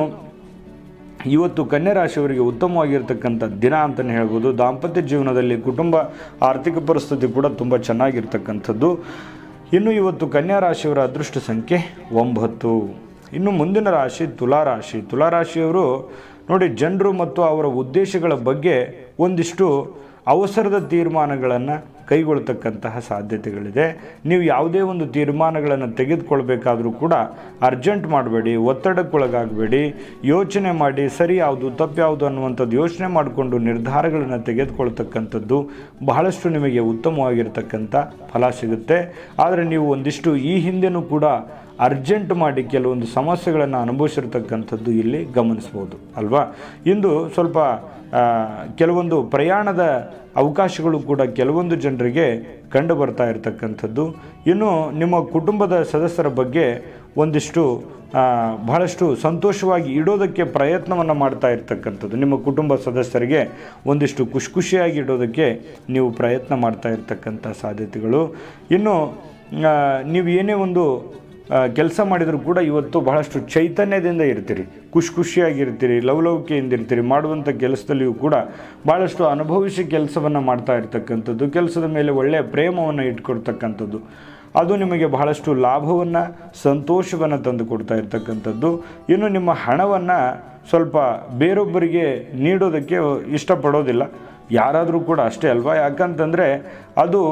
ಇವತ್ತು ಕನ್ಯಾ ರಾಶಿಯವರಿಗೆ ಉತ್ತಮವಾಗಿರ್ತಕ್ಕಂಥ ದಿನ ಅಂತಲೇ ಹೇಳ್ಬೋದು. ದಾಂಪತ್ಯ ಜೀವನದಲ್ಲಿ ಕುಟುಂಬ ಆರ್ಥಿಕ ಪರಿಸ್ಥಿತಿ ಕೂಡ ತುಂಬ ಚೆನ್ನಾಗಿರ್ತಕ್ಕಂಥದ್ದು. ಇನ್ನು ಇವತ್ತು ಕನ್ಯಾ ರಾಶಿಯವರ ಅದೃಷ್ಟ ಸಂಖ್ಯೆ 9. ಇನ್ನು ಮುಂದಿನ ರಾಶಿ ತುಲಾರಾಶಿ. ತುಲಾರಾಶಿಯವರು ನೋಡಿ, ಜನರು ಮತ್ತು ಅವರ ಉದ್ದೇಶಗಳ ಬಗ್ಗೆ ಒಂದಿಷ್ಟು ಅವಸರದ ತೀರ್ಮಾನಗಳನ್ನು ಕೈಗೊಳ್ತಕ್ಕಂತಹ ಸಾಧ್ಯತೆಗಳಿದೆ. ನೀವು ಯಾವುದೇ ಒಂದು ತೀರ್ಮಾನಗಳನ್ನು ತೆಗೆದುಕೊಳ್ಬೇಕಾದ್ರೂ ಕೂಡ ಅರ್ಜೆಂಟ್ ಮಾಡಬೇಡಿ, ಒತ್ತಡಕ್ಕೊಳಗಾಗಬೇಡಿ, ಯೋಚನೆ ಮಾಡಿ ಸರಿ ಯಾವುದು ತಪ್ಪು ಯಾವುದು ಅನ್ನುವಂಥದ್ದು ಯೋಚನೆ ಮಾಡಿಕೊಂಡು ನಿರ್ಧಾರಗಳನ್ನು ತೆಗೆದುಕೊಳ್ತಕ್ಕಂಥದ್ದು ಬಹಳಷ್ಟು ನಿಮಗೆ ಉತ್ತಮವಾಗಿರ್ತಕ್ಕಂಥ ಫಲ ಸಿಗುತ್ತೆ. ಆದರೆ ನೀವು ಒಂದಿಷ್ಟು ಈ ಹಿಂದೆನೂ ಕೂಡ ಅರ್ಜೆಂಟ್ ಮಾಡಿ ಕೆಲವೊಂದು ಸಮಸ್ಯೆಗಳನ್ನು ಅನುಭವಿಸಿರ್ತಕ್ಕಂಥದ್ದು ಇಲ್ಲಿ ಗಮನಿಸ್ಬೋದು ಅಲ್ವಾ. ಇಂದು ಸ್ವಲ್ಪ ಕೆಲವೊಂದು ಪ್ರಯಾಣದ ಅವಕಾಶಗಳು ಕೂಡ ಕೆಲವೊಂದು ಜನರಿಗೆ ಕಂಡು ಬರ್ತಾ ಇರತಕ್ಕಂಥದ್ದು. ಇನ್ನು ನಿಮ್ಮ ಕುಟುಂಬದ ಸದಸ್ಯರ ಬಗ್ಗೆ ಒಂದಿಷ್ಟು ಬಹಳಷ್ಟು ಸಂತೋಷವಾಗಿ ಇಡೋದಕ್ಕೆ ಪ್ರಯತ್ನವನ್ನು ಮಾಡ್ತಾ ಇರ್ತಕ್ಕಂಥದ್ದು. ನಿಮ್ಮ ಕುಟುಂಬ ಸದಸ್ಯರಿಗೆ ಒಂದಿಷ್ಟು ಖುಷಿಯಾಗಿ ಇಡೋದಕ್ಕೆ ನೀವು ಪ್ರಯತ್ನ ಮಾಡ್ತಾ ಇರ್ತಕ್ಕಂಥ ಸಾಧ್ಯತೆಗಳು. ಇನ್ನು ನೀವು ಏನೇ ಒಂದು ಕೆಲಸ ಮಾಡಿದರೂ ಕೂಡ ಇವತ್ತು ಬಹಳಷ್ಟು ಚೈತನ್ಯದಿಂದ ಇರ್ತೀರಿ, ಖುಷಿಯಾಗಿರ್ತೀರಿ, ಲವಲವಿಕೆಯಿಂದ ಇರ್ತೀರಿ. ಮಾಡುವಂಥ ಕೆಲಸದಲ್ಲಿಯೂ ಕೂಡ ಭಾಳಷ್ಟು ಅನುಭವಿಸಿ ಕೆಲಸವನ್ನು ಮಾಡ್ತಾ ಇರ್ತಕ್ಕಂಥದ್ದು, ಕೆಲಸದ ಮೇಲೆ ಒಳ್ಳೆಯ ಪ್ರೇಮವನ್ನು ಇಟ್ಕೊಡ್ತಕ್ಕಂಥದ್ದು, ಅದು ನಿಮಗೆ ಬಹಳಷ್ಟು ಲಾಭವನ್ನು ಸಂತೋಷವನ್ನು ತಂದು ಕೊಡ್ತಾ ಇರ್ತಕ್ಕಂಥದ್ದು. ಇನ್ನು ನಿಮ್ಮ ಹಣವನ್ನು ಸ್ವಲ್ಪ ಬೇರೊಬ್ಬರಿಗೆ ನೀಡೋದಕ್ಕೆ ಇಷ್ಟಪಡೋದಿಲ್ಲ, ಯಾರಾದರೂ ಕೂಡ ಅಷ್ಟೇ ಅಲ್ವಾ. ಯಾಕಂತಂದರೆ ಅದು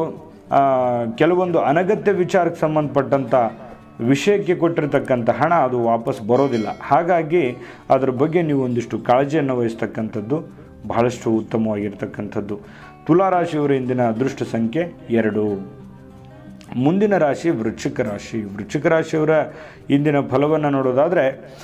ಕೆಲವೊಂದು ಅನಗತ್ಯ ವಿಚಾರಕ್ಕೆ ಸಂಬಂಧಪಟ್ಟಂಥ ವಿಷಯಕ್ಕೆ ಕೊಟ್ಟಿರ್ತಕ್ಕಂಥ ಹಣ ಅದು ವಾಪಸ್ ಬರೋದಿಲ್ಲ. ಹಾಗಾಗಿ ಅದರ ಬಗ್ಗೆ ನೀವು ಒಂದಿಷ್ಟು ಕಾಳಜಿಯನ್ನು ವಹಿಸ್ತಕ್ಕಂಥದ್ದು ಬಹಳಷ್ಟು ಉತ್ತಮವಾಗಿರ್ತಕ್ಕಂಥದ್ದು. ತುಲಾರಾಶಿಯವರ ಇಂದಿನ ಅದೃಷ್ಟ ಸಂಖ್ಯೆ 2. ಮುಂದಿನ ರಾಶಿ ವೃಶ್ಚಿಕ ರಾಶಿ. ವೃಶ್ಚಿಕ ರಾಶಿಯವರ ಇಂದಿನ ಫಲವನ್ನು ನೋಡೋದಾದರೆ,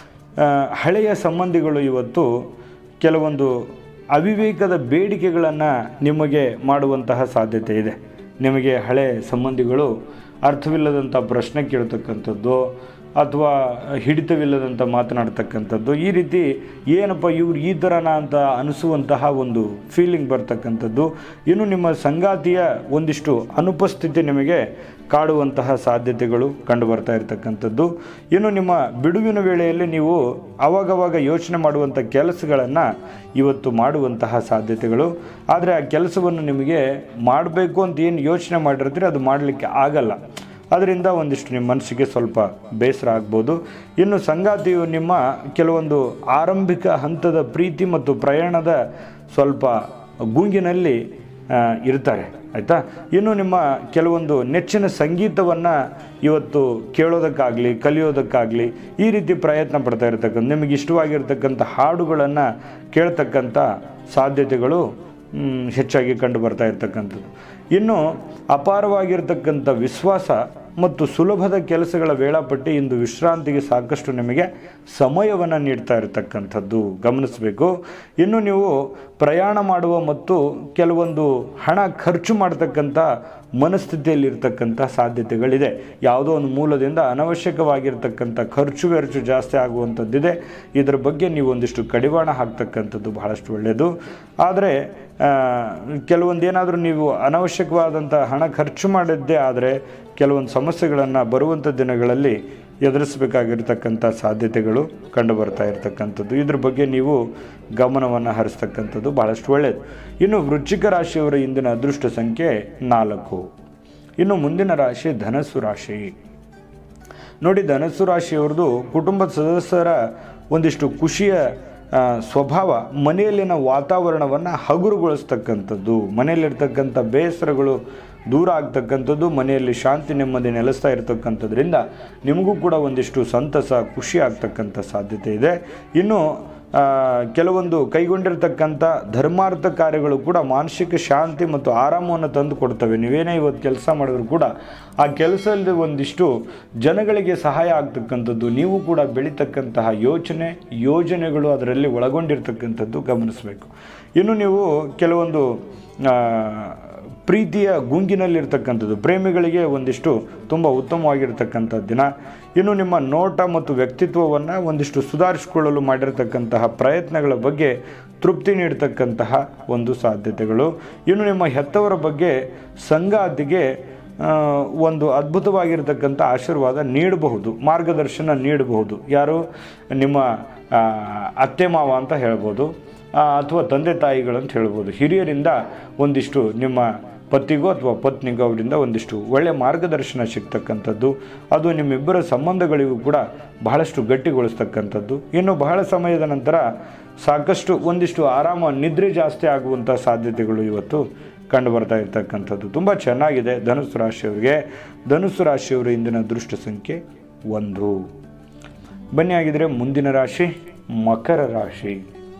ಹಳೆಯ ಸಂಬಂಧಿಗಳು ಇವತ್ತು ಕೆಲವೊಂದು ಅವಿವೇಕದ ಬೇಡಿಕೆಗಳನ್ನು ನಿಮಗೆ ಮಾಡುವಂತಹ ಸಾಧ್ಯತೆ ಇದೆ. ನಿಮಗೆ ಹಳೆಯ ಸಂಬಂಧಿಗಳು ಅರ್ಥವಿಲ್ಲದಂಥ ಪ್ರಶ್ನೆ ಕೇಳ್ತಕ್ಕಂಥದ್ದು ಅಥವಾ ಹಿಡಿತವಿಲ್ಲದಂಥ ಮಾತನಾಡ್ತಕ್ಕಂಥದ್ದು, ಈ ರೀತಿ ಏನಪ್ಪ ಇವ್ರು ಈ ಥರನ ಅಂತ ಅನಿಸುವಂತಹ ಒಂದು ಫೀಲಿಂಗ್ ಬರ್ತಕ್ಕಂಥದ್ದು. ಇನ್ನು ನಿಮ್ಮ ಸಂಗಾತಿಯ ಒಂದಿಷ್ಟು ಅನುಪಸ್ಥಿತಿ ನಿಮಗೆ ಕಾಡುವಂತಹ ಸಾಧ್ಯತೆಗಳು ಕಂಡು ಬರ್ತಾ ಇರತಕ್ಕಂಥದ್ದು. ಇನ್ನು ನಿಮ್ಮ ಬಿಡುವಿನ ವೇಳೆಯಲ್ಲಿ ನೀವು ಅವಾಗವಾಗ ಯೋಚನೆ ಮಾಡುವಂಥ ಕೆಲಸಗಳನ್ನು ಇವತ್ತು ಮಾಡುವಂತಹ ಸಾಧ್ಯತೆಗಳು. ಆದರೆ ಆ ಕೆಲಸವನ್ನು ನಿಮಗೆ ಮಾಡಬೇಕು ಅಂತ ಏನು ಯೋಚನೆ ಮಾಡಿರ್ತೀರಿ ಅದು ಮಾಡಲಿಕ್ಕೆ ಆಗಲ್ಲ. ಅದರಿಂದ ಒಂದಿಷ್ಟು ನಿಮ್ಮ ಮನಸ್ಸಿಗೆ ಸ್ವಲ್ಪ ಬೇಸರ ಆಗ್ಬೋದು. ಇನ್ನು ಸಂಗಾತಿಯು ನಿಮ್ಮ ಕೆಲವೊಂದು ಆರಂಭಿಕ ಹಂತದ ಪ್ರೀತಿ ಮತ್ತು ಪ್ರಯಾಣದ ಸ್ವಲ್ಪ ಗುಂಗಿನಲ್ಲಿ ಇರ್ತಾರೆ, ಆಯಿತಾ. ಇನ್ನು ನಿಮ್ಮ ಕೆಲವೊಂದು ನೆಚ್ಚಿನ ಸಂಗೀತವನ್ನು ಇವತ್ತು ಕೇಳೋದಕ್ಕಾಗಲಿ ಕಲಿಯೋದಕ್ಕಾಗಲಿ ಈ ರೀತಿ ಪ್ರಯತ್ನ ಪಡ್ತಾ ಇರ್ತಕ್ಕಂಥ, ನಿಮಗೆ ಇಷ್ಟವಾಗಿರ್ತಕ್ಕಂಥ ಹಾಡುಗಳನ್ನು ಕೇಳ್ತಕ್ಕಂಥ ಸಾಧ್ಯತೆಗಳು ಹೆಚ್ಚಾಗಿ ಕಂಡು ಬರ್ತಾ ಇರ್ತಕ್ಕಂಥದ್ದು. ಇನ್ನು ಅಪಾರವಾಗಿರ್ತಕ್ಕಂಥ ವಿಶ್ವಾಸ ಮತ್ತು ಸುಲಭದ ಕೆಲಸಗಳ ವೇಳಾಪಟ್ಟಿ ಇಂದು ವಿಶ್ರಾಂತಿಗೆ ಸಾಕಷ್ಟು ನಿಮಗೆ ಸಮಯವನ್ನು ನೀಡ್ತಾ ಇರತಕ್ಕಂಥದ್ದು ಗಮನಿಸಬೇಕು. ಇನ್ನು ನೀವು ಪ್ರಯಾಣ ಮಾಡುವ ಮತ್ತು ಕೆಲವೊಂದು ಹಣ ಖರ್ಚು ಮಾಡ್ತಕ್ಕಂಥ ಮನಸ್ಥಿತಿಯಲ್ಲಿರ್ತಕ್ಕಂಥ ಸಾಧ್ಯತೆಗಳಿದೆ. ಯಾವುದೋ ಒಂದು ಮೂಲದಿಂದ ಅನವಶ್ಯಕವಾಗಿರ್ತಕ್ಕಂಥ ಖರ್ಚು ವೆಚ್ಚು ಜಾಸ್ತಿ ಆಗುವಂಥದ್ದಿದೆ. ಇದರ ಬಗ್ಗೆ ನೀವು ಒಂದಿಷ್ಟು ಕಡಿವಾಣ ಹಾಕ್ತಕ್ಕಂಥದ್ದು ಬಹಳಷ್ಟು ಒಳ್ಳೆಯದು. ಆದರೆ ಕೆಲವೊಂದೇನಾದರೂ ನೀವು ಅನವಶ್ಯಕವಾದಂಥ ಹಣ ಖರ್ಚು ಮಾಡಿದ್ದೇ ಆದರೆ ಕೆಲವೊಂದು ಸಮಸ್ಯೆಗಳನ್ನು ಬರುವಂಥ ದಿನಗಳಲ್ಲಿ ಎದುರಿಸಬೇಕಾಗಿರ್ತಕ್ಕಂಥ ಸಾಧ್ಯತೆಗಳು ಕಂಡು ಬರ್ತಾ ಇರತಕ್ಕಂಥದ್ದು. ಇದ್ರ ಬಗ್ಗೆ ನೀವು ಗಮನವನ್ನು ಹರಿಸ್ತಕ್ಕಂಥದ್ದು ಭಾಳಷ್ಟು ಒಳ್ಳೆಯದು. ಇನ್ನು ವೃಶ್ಚಿಕ ರಾಶಿಯವರ ಇಂದಿನ ಅದೃಷ್ಟ ಸಂಖ್ಯೆ 4. ಇನ್ನು ಮುಂದಿನ ರಾಶಿ ಧನಸ್ಸು ರಾಶಿ. ನೋಡಿ, ಧನಸ್ಸು ರಾಶಿಯವ್ರದ್ದು ಕುಟುಂಬದ ಸದಸ್ಯರ ಒಂದಿಷ್ಟು ಖುಷಿಯ ಸ್ವಭಾವ ಮನೆಯಲ್ಲಿನ ವಾತಾವರಣವನ್ನು ಹಗುರುಗೊಳಿಸ್ತಕ್ಕಂಥದ್ದು, ಮನೆಯಲ್ಲಿರ್ತಕ್ಕಂಥ ಬೇಸರಗಳು ದೂರ ಆಗ್ತಕ್ಕಂಥದ್ದು, ಮನೆಯಲ್ಲಿ ಶಾಂತಿ ನೆಮ್ಮದಿ ನೆಲೆಸ್ತಾ ಇರತಕ್ಕಂಥದ್ರಿಂದ ನಿಮಗೂ ಕೂಡ ಒಂದಿಷ್ಟು ಸಂತಸ ಖುಷಿ ಆಗ್ತಕ್ಕಂಥ ಸಾಧ್ಯತೆ ಇದೆ. ಇನ್ನು ಕೆಲವೊಂದು ಕೈಗೊಂಡಿರ್ತಕ್ಕಂಥ ಧರ್ಮಾರ್ಥ ಕಾರ್ಯಗಳು ಕೂಡ ಮಾನಸಿಕ ಶಾಂತಿ ಮತ್ತು ಆರಾಮವನ್ನು ತಂದು ಕೊಡ್ತವೆ. ನೀವೇನೇ ಇವತ್ತು ಕೆಲಸ ಮಾಡಿದ್ರು ಕೂಡ ಆ ಕೆಲಸದಲ್ಲಿ ಒಂದಿಷ್ಟು ಜನಗಳಿಗೆ ಸಹಾಯ ಆಗ್ತಕ್ಕಂಥದ್ದು, ನೀವು ಕೂಡ ಬೆಳೀತಕ್ಕಂತಹ ಯೋಜನೆಗಳು ಅದರಲ್ಲಿ ಒಳಗೊಂಡಿರ್ತಕ್ಕಂಥದ್ದು ಗಮನಿಸಬೇಕು. ಇನ್ನು ನೀವು ಕೆಲವೊಂದು ಪ್ರೀತಿಯ ಗುಂಗಿನಲ್ಲಿರ್ತಕ್ಕಂಥದ್ದು, ಪ್ರೇಮಿಗಳಿಗೆ ಒಂದಿಷ್ಟು ತುಂಬ ಉತ್ತಮವಾಗಿರ್ತಕ್ಕಂಥ ದಿನ. ಇನ್ನು ನಿಮ್ಮ ನೋಟ ಮತ್ತು ವ್ಯಕ್ತಿತ್ವವನ್ನು ಒಂದಿಷ್ಟು ಸುಧಾರಿಸಿಕೊಳ್ಳಲು ಮಾಡಿರ್ತಕ್ಕಂತಹ ಪ್ರಯತ್ನಗಳ ಬಗ್ಗೆ ತೃಪ್ತಿ ನೀಡ್ತಕ್ಕಂತಹ ಒಂದು ಸಾಧ್ಯತೆಗಳು. ಇನ್ನು ನಿಮ್ಮ ಹೆತ್ತವರ ಬಗ್ಗೆ ಸಂಗಾತಿಗೆ ಒಂದು ಅದ್ಭುತವಾಗಿರ್ತಕ್ಕಂಥ ಆಶೀರ್ವಾದ ನೀಡಬಹುದು, ಮಾರ್ಗದರ್ಶನ ನೀಡಬಹುದು. ಯಾರು? ನಿಮ್ಮ ಅತ್ತೆ ಮಾವ ಅಂತ ಹೇಳ್ಬೋದು, ಅಥವಾ ತಂದೆ ತಾಯಿಗಳಂತ ಹೇಳ್ಬೋದು. ಹಿರಿಯರಿಂದ ಒಂದಿಷ್ಟು ನಿಮ್ಮ ಪತಿಗೋ ಅಥವಾ ಪತ್ನಿಗೋ ಅವರಿಂದ ಒಂದಿಷ್ಟು ಒಳ್ಳೆಯ ಮಾರ್ಗದರ್ಶನ ಸಿಗ್ತಕ್ಕಂಥದ್ದು, ಅದು ನಿಮ್ಮಿಬ್ಬರ ಸಂಬಂಧಗಳಿಗೂ ಕೂಡ ಬಹಳಷ್ಟು ಗಟ್ಟಿಗೊಳಿಸ್ತಕ್ಕಂಥದ್ದು. ಇನ್ನು ಬಹಳ ಸಮಯದ ನಂತರ ಸಾಕಷ್ಟು ಒಂದಿಷ್ಟು ಆರಾಮ ನಿದ್ರೆ ಜಾಸ್ತಿ ಆಗುವಂಥ ಸಾಧ್ಯತೆಗಳು ಇವತ್ತು ಕಂಡು ಬರ್ತಾ ಇರ್ತಕ್ಕಂಥದ್ದು. ತುಂಬ ಚೆನ್ನಾಗಿದೆ ಧನುಸ್ಸು ರಾಶಿಯವರಿಗೆ. ಧನುಸ್ಸು ರಾಶಿಯವರ ಇಂದಿನ ಅದೃಷ್ಟ ಸಂಖ್ಯೆ 1. ಬನ್ನಿ ಆಗಿದ್ರೆ ಮುಂದಿನ ರಾಶಿ ಮಕರ ರಾಶಿ.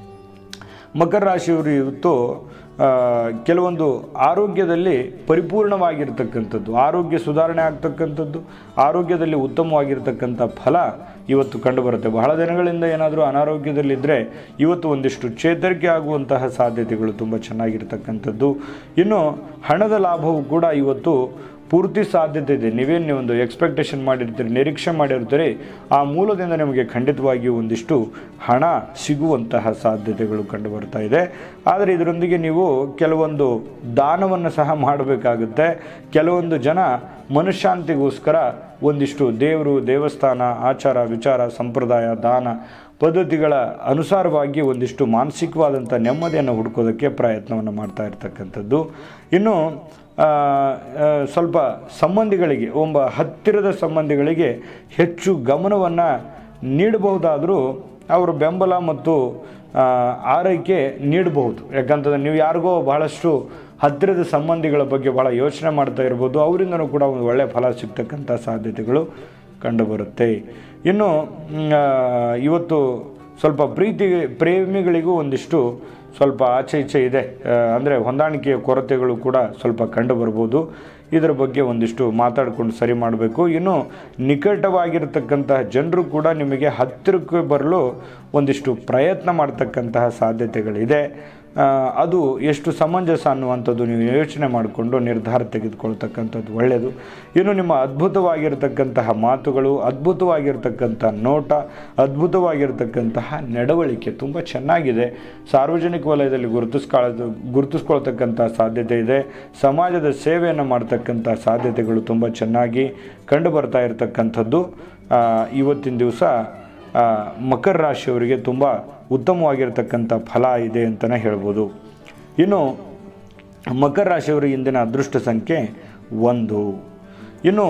ಮಕರ ರಾಶಿಯವರು ಇವತ್ತು ಕೆಲವೊಂದು ಆರೋಗ್ಯದಲ್ಲಿ ಪರಿಪೂರ್ಣವಾಗಿರ್ತಕ್ಕಂಥದ್ದು, ಆರೋಗ್ಯ ಸುಧಾರಣೆ ಆಗ್ತಕ್ಕಂಥದ್ದು, ಆರೋಗ್ಯದಲ್ಲಿ ಉತ್ತಮವಾಗಿರ್ತಕ್ಕಂಥ ಫಲ ಇವತ್ತು ಕಂಡುಬರುತ್ತೆ. ಬಹಳ ದಿನಗಳಿಂದ ಏನಾದರೂ ಅನಾರೋಗ್ಯದಲ್ಲಿದ್ದರೆ ಇವತ್ತು ಒಂದಿಷ್ಟು ಚೇತರಿಕೆ ಆಗುವಂತಹ ಸಾಧ್ಯತೆಗಳು ತುಂಬ ಚೆನ್ನಾಗಿರ್ತಕ್ಕಂಥದ್ದು. ಇನ್ನು ಹಣದ ಲಾಭವು ಕೂಡ ಇವತ್ತು ಪೂರ್ತಿ ಸಾಧ್ಯತೆ ಇದೆ. ನೀವೇನು ಒಂದು ಎಕ್ಸ್ಪೆಕ್ಟೇಷನ್ ಮಾಡಿರ್ತೀರಿ, ನಿರೀಕ್ಷೆ ಮಾಡಿರ್ತೀರಿ, ಆ ಮೂಲದಿಂದ ನಿಮಗೆ ಖಂಡಿತವಾಗಿಯೂ ಒಂದಿಷ್ಟು ಹಣ ಸಿಗುವಂತಹ ಸಾಧ್ಯತೆಗಳು ಕಂಡು ಬರ್ತಾ ಇದೆ. ಆದರೆ ಇದರೊಂದಿಗೆ ನೀವು ಕೆಲವೊಂದು ದಾನವನ್ನು ಸಹ ಮಾಡಬೇಕಾಗುತ್ತೆ. ಕೆಲವೊಂದು ಜನ ಮನಃಶಾಂತಿಗೋಸ್ಕರ ಒಂದಿಷ್ಟು ದೇವರು, ದೇವಸ್ಥಾನ, ಆಚಾರ ವಿಚಾರ, ಸಂಪ್ರದಾಯ, ದಾನ ಪದ್ಧತಿಗಳ ಅನುಸಾರವಾಗಿ ಒಂದಿಷ್ಟು ಮಾನಸಿಕವಾದಂಥ ನೆಮ್ಮದಿಯನ್ನು ಹುಡುಕೋದಕ್ಕೆ ಪ್ರಯತ್ನವನ್ನು ಮಾಡ್ತಾ ಇರ್ತಕ್ಕಂಥದ್ದು. ಇನ್ನು ಸ್ವಲ್ಪ ಸಂಬಂಧಿಗಳಿಗೆ, ಹತ್ತಿರದ ಸಂಬಂಧಿಗಳಿಗೆ ಹೆಚ್ಚು ಗಮನವನ್ನು ನೀಡಬಹುದಾದರೂ ಅವರ ಬೆಂಬಲ ಮತ್ತು ಆರೈಕೆ ನೀಡಬಹುದು. ಯಾಕಂತಂದರೆ ನೀವು ಯಾರಿಗೋ ಬಹಳಷ್ಟು ಹತ್ತಿರದ ಸಂಬಂಧಿಗಳ ಬಗ್ಗೆ ಭಾಳ ಯೋಚನೆ ಮಾಡ್ತಾ ಇರ್ಬೋದು, ಅವರಿಂದನೂ ಕೂಡ ಒಂದು ಒಳ್ಳೆಯ ಫಲ ಸಿಗ್ತಕ್ಕಂಥ ಸಾಧ್ಯತೆಗಳು ಕಂಡುಬರುತ್ತೆ. ಇನ್ನು ಇವತ್ತು ಸ್ವಲ್ಪ ಪ್ರೇಮಿಗಳಿಗೂ ಒಂದಿಷ್ಟು ಸ್ವಲ್ಪ ಆಚೆ ಈಚೆ ಇದೆ, ಅಂದರೆ ಹೊಂದಾಣಿಕೆಯ ಕೊರತೆಗಳು ಕೂಡ ಸ್ವಲ್ಪ ಕಂಡು ಬರ್ಬೋದು. ಇದರ ಬಗ್ಗೆ ಒಂದಿಷ್ಟು ಮಾತಾಡಿಕೊಂಡು ಸರಿ ಮಾಡಬೇಕು. ಇನ್ನು ನಿಕಟವಾಗಿರ್ತಕ್ಕಂತಹ ಜನರು ಕೂಡ ನಿಮಗೆ ಹತ್ತಿರಕ್ಕೆ ಬರಲು ಒಂದಿಷ್ಟು ಪ್ರಯತ್ನ ಮಾಡ್ತಕ್ಕಂತಹ ಸಾಧ್ಯತೆಗಳಿದೆ. ಅದು ಎಷ್ಟು ಸಮಂಜಸ ಅನ್ನುವಂಥದ್ದು ನೀವು ಯೋಚನೆ ಮಾಡಿಕೊಂಡು ನಿರ್ಧಾರ ತೆಗೆದುಕೊಳ್ತಕ್ಕಂಥದ್ದು ಒಳ್ಳೆಯದು. ಇನ್ನು ನಿಮ್ಮ ಅದ್ಭುತವಾಗಿರ್ತಕ್ಕಂತಹ ಮಾತುಗಳು, ಅದ್ಭುತವಾಗಿರ್ತಕ್ಕಂಥ ನೋಟ, ಅದ್ಭುತವಾಗಿರ್ತಕ್ಕಂತಹ ನಡವಳಿಕೆ ತುಂಬ ಚೆನ್ನಾಗಿದೆ. ಸಾರ್ವಜನಿಕ ವಲಯದಲ್ಲಿ ಗುರುತಿಸ್ಕೊಳ್ತಕ್ಕಂಥ ಸಾಧ್ಯತೆ ಇದೆ. ಸಮಾಜದ ಸೇವೆಯನ್ನು ಮಾಡ್ತಕ್ಕಂಥ ಸಾಧ್ಯತೆಗಳು ತುಂಬ ಚೆನ್ನಾಗಿ ಕಂಡು ಬರ್ತಾ ಇರತಕ್ಕಂಥದ್ದು. ಇವತ್ತಿನ ದಿವಸ ಮಕರ ರಾಶಿಯವರಿಗೆ ತುಂಬ ಉತ್ತಮವಾಗಿರ್ತಕ್ಕಂಥ ಫಲ ಇದೆ ಅಂತಲೇ ಹೇಳ್ಬೋದು. ಇನ್ನು ಮಕರ ರಾಶಿಯವರ ಇಂದಿನ ಅದೃಷ್ಟ ಸಂಖ್ಯೆ 1. ಇನ್ನು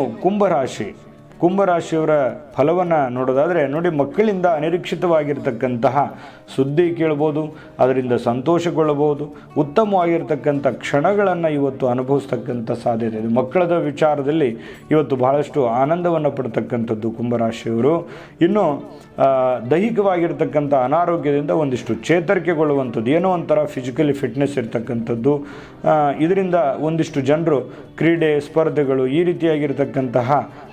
ಕುಂಭರಾಶಿಯವರ ಫಲವನ್ನು ನೋಡೋದಾದರೆ ನೋಡಿ, ಮಕ್ಕಳಿಂದ ಅನಿರೀಕ್ಷಿತವಾಗಿರ್ತಕ್ಕಂತಹ ಸುದ್ದಿ ಕೇಳ್ಬೋದು, ಅದರಿಂದ ಸಂತೋಷಗೊಳ್ಳಬಹುದು, ಉತ್ತಮವಾಗಿರ್ತಕ್ಕಂಥ ಕ್ಷಣಗಳನ್ನು ಇವತ್ತು ಅನುಭವಿಸ್ತಕ್ಕಂಥ ಸಾಧ್ಯತೆ ಇದೆ. ಮಕ್ಕಳದ ವಿಚಾರದಲ್ಲಿ ಇವತ್ತು ಬಹಳಷ್ಟು ಆನಂದವನ್ನು ಪಡ್ತಕ್ಕಂಥದ್ದು ಕುಂಭರಾಶಿಯವರು. ಇನ್ನು ದೈಹಿಕವಾಗಿರ್ತಕ್ಕಂಥ ಅನಾರೋಗ್ಯದಿಂದ ಒಂದಿಷ್ಟು ಚೇತರಿಕೆಗೊಳ್ಳುವಂಥದ್ದು, ಏನೋ ಒಂಥರ ಫಿಸಿಕಲಿ ಫಿಟ್ನೆಸ್ ಇರ್ತಕ್ಕಂಥದ್ದು. ಇದರಿಂದ ಒಂದಿಷ್ಟು ಜನರು ಕ್ರೀಡೆ ಸ್ಪರ್ಧೆಗಳು ಈ ರೀತಿಯಾಗಿರ್ತಕ್ಕಂತಹ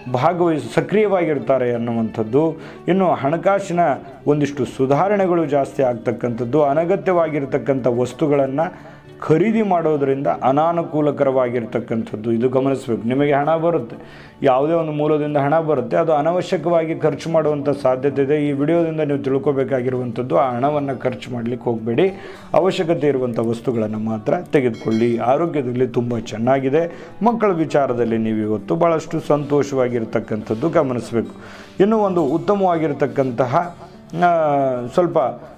ಸಕ್ರಿಯವಾಗಿರ್ತಾರೆ ಅನ್ನುವಂಥದ್ದು. ಇನ್ನು ಹಣಕಾಸಿನ ಒಂದಿಷ್ಟು ಸುಧಾರಣೆಗಳು ಜಾಸ್ತಿ ಆಗ್ತಕ್ಕಂಥದ್ದು. ಅನಗತ್ಯವಾಗಿರ್ತಕ್ಕಂಥ ವಸ್ತುಗಳನ್ನು ಖರೀದಿ ಮಾಡೋದರಿಂದ ಅನಾನುಕೂಲಕರವಾಗಿರ್ತಕ್ಕಂಥದ್ದು, ಇದು ಗಮನಿಸಬೇಕು. ನಿಮಗೆ ಹಣ ಬರುತ್ತೆ, ಯಾವುದೇ ಒಂದು ಮೂಲದಿಂದ ಹಣ ಬರುತ್ತೆ, ಅದು ಅನವಶ್ಯಕವಾಗಿ ಖರ್ಚು ಮಾಡುವಂಥ ಸಾಧ್ಯತೆ ಇದೆ. ಈ ವಿಡಿಯೋದಿಂದ ನೀವು ತಿಳ್ಕೊಬೇಕಾಗಿರುವಂಥದ್ದು, ಆ ಹಣವನ್ನು ಖರ್ಚು ಮಾಡಲಿಕ್ಕೆ ಹೋಗಬೇಡಿ. ಅವಶ್ಯಕತೆ ಇರುವಂಥ ವಸ್ತುಗಳನ್ನು ಮಾತ್ರ ತೆಗೆದುಕೊಳ್ಳಿ. ಆರೋಗ್ಯದಲ್ಲಿ ತುಂಬ ಚೆನ್ನಾಗಿದೆ. ಮಕ್ಕಳ ವಿಚಾರದಲ್ಲಿ ನೀವು ಇವತ್ತು ಭಾಳಷ್ಟು ಸಂತೋಷವಾಗಿರ್ತಕ್ಕಂಥದ್ದು ಗಮನಿಸಬೇಕು. ಇನ್ನೂ ಒಂದು ಉತ್ತಮವಾಗಿರ್ತಕ್ಕಂತಹ ಸ್ವಲ್ಪ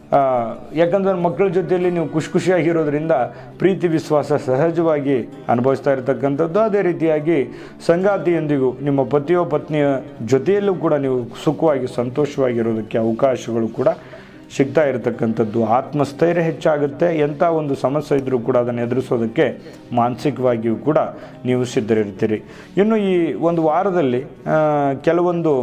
ಯಾಕಂದರೆ ಮಕ್ಕಳ ಜೊತೆಯಲ್ಲಿ ನೀವು ಖುಷಿಯಾಗಿರೋದ್ರಿಂದ ಪ್ರೀತಿ ವಿಶ್ವಾಸ ಸಹಜವಾಗಿ ಅನುಭವಿಸ್ತಾ ಇರತಕ್ಕಂಥದ್ದು. ಅದೇ ರೀತಿಯಾಗಿ ಸಂಗಾತಿಯೊಂದಿಗೂ ನಿಮ್ಮ ಪತಿಯೋ ಪತ್ನಿಯ ಜೊತೆಯಲ್ಲೂ ಕೂಡ ನೀವು ಸುಖವಾಗಿ ಸಂತೋಷವಾಗಿರೋದಕ್ಕೆ ಅವಕಾಶಗಳು ಕೂಡ ಸಿಗ್ತಾ ಇರತಕ್ಕಂಥದ್ದು. ಆತ್ಮಸ್ಥೈರ್ಯ ಹೆಚ್ಚಾಗುತ್ತೆ. ಎಂಥ ಒಂದು ಸಮಸ್ಯೆ ಇದ್ದರೂ ಕೂಡ ಅದನ್ನು ಎದುರಿಸೋದಕ್ಕೆ ಮಾನಸಿಕವಾಗಿಯೂ ಕೂಡ ನೀವು ಸಿದ್ಧರಿರ್ತೀರಿ. ಇನ್ನು ಈ ಒಂದು ವಾರದಲ್ಲಿ ಕೆಲವೊಂದು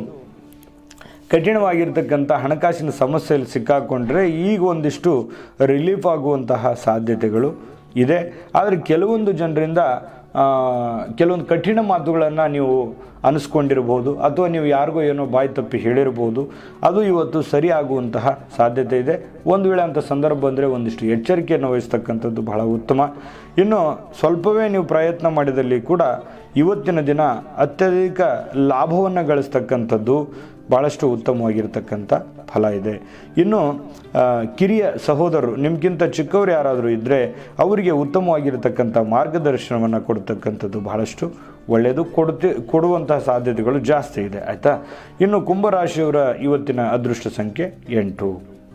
ಕಠಿಣವಾಗಿರ್ತಕ್ಕಂಥ ಹಣಕಾಸಿನ ಸಮಸ್ಯೆಯಲ್ಲಿ ಸಿಕ್ಕಾಕೊಂಡ್ರೆ ಈಗ ಒಂದಿಷ್ಟು ರಿಲೀಫ್ ಆಗುವಂತಹ ಸಾಧ್ಯತೆಗಳು ಇದೆ. ಆದರೆ ಕೆಲವೊಂದು ಜನರಿಂದ ಕೆಲವೊಂದು ಕಠಿಣ ಮಾತುಗಳನ್ನು ನೀವು ಅನಿಸ್ಕೊಂಡಿರ್ಬೋದು, ಅಥವಾ ನೀವು ಯಾರಿಗೋ ಏನೋ ಬಾಯಿ ತಪ್ಪಿ ಹೇಳಿರ್ಬೋದು. ಅದು ಇವತ್ತು ಸರಿಯಾಗುವಂತಹ ಸಾಧ್ಯತೆ ಇದೆ. ಒಂದು ವೇಳೆ ಅಂಥ ಸಂದರ್ಭ ಬಂದರೆ ಒಂದಿಷ್ಟು ಎಚ್ಚರಿಕೆಯನ್ನು ವಹಿಸ್ತಕ್ಕಂಥದ್ದು ಬಹಳ ಉತ್ತಮ. ಇನ್ನು ಸ್ವಲ್ಪವೇ ನೀವು ಪ್ರಯತ್ನ ಮಾಡಿದಲ್ಲಿ ಕೂಡ ಇವತ್ತಿನ ದಿನ ಅತ್ಯಧಿಕ ಲಾಭವನ್ನು ಗಳಿಸ್ತಕ್ಕಂಥದ್ದು ಭಾಳಷ್ಟು ಉತ್ತಮವಾಗಿರ್ತಕ್ಕಂಥ ಫಲ ಇದೆ. ಇನ್ನು ಕಿರಿಯ ಸಹೋದರರು, ನಿಮಗಿಂತ ಚಿಕ್ಕವರು ಯಾರಾದರೂ ಇದ್ದರೆ ಅವರಿಗೆ ಉತ್ತಮವಾಗಿರ್ತಕ್ಕಂಥ ಮಾರ್ಗದರ್ಶನವನ್ನು ಕೊಡ್ತಕ್ಕಂಥದ್ದು ಬಹಳಷ್ಟು ಒಳ್ಳೆಯದು. ಕೊಡುವಂತಹ ಸಾಧ್ಯತೆಗಳು ಜಾಸ್ತಿ ಇದೆ. ಆಯಿತಾ. ಇನ್ನು ಕುಂಭರಾಶಿಯವರ ಇವತ್ತಿನ ಅದೃಷ್ಟ ಸಂಖ್ಯೆ 8.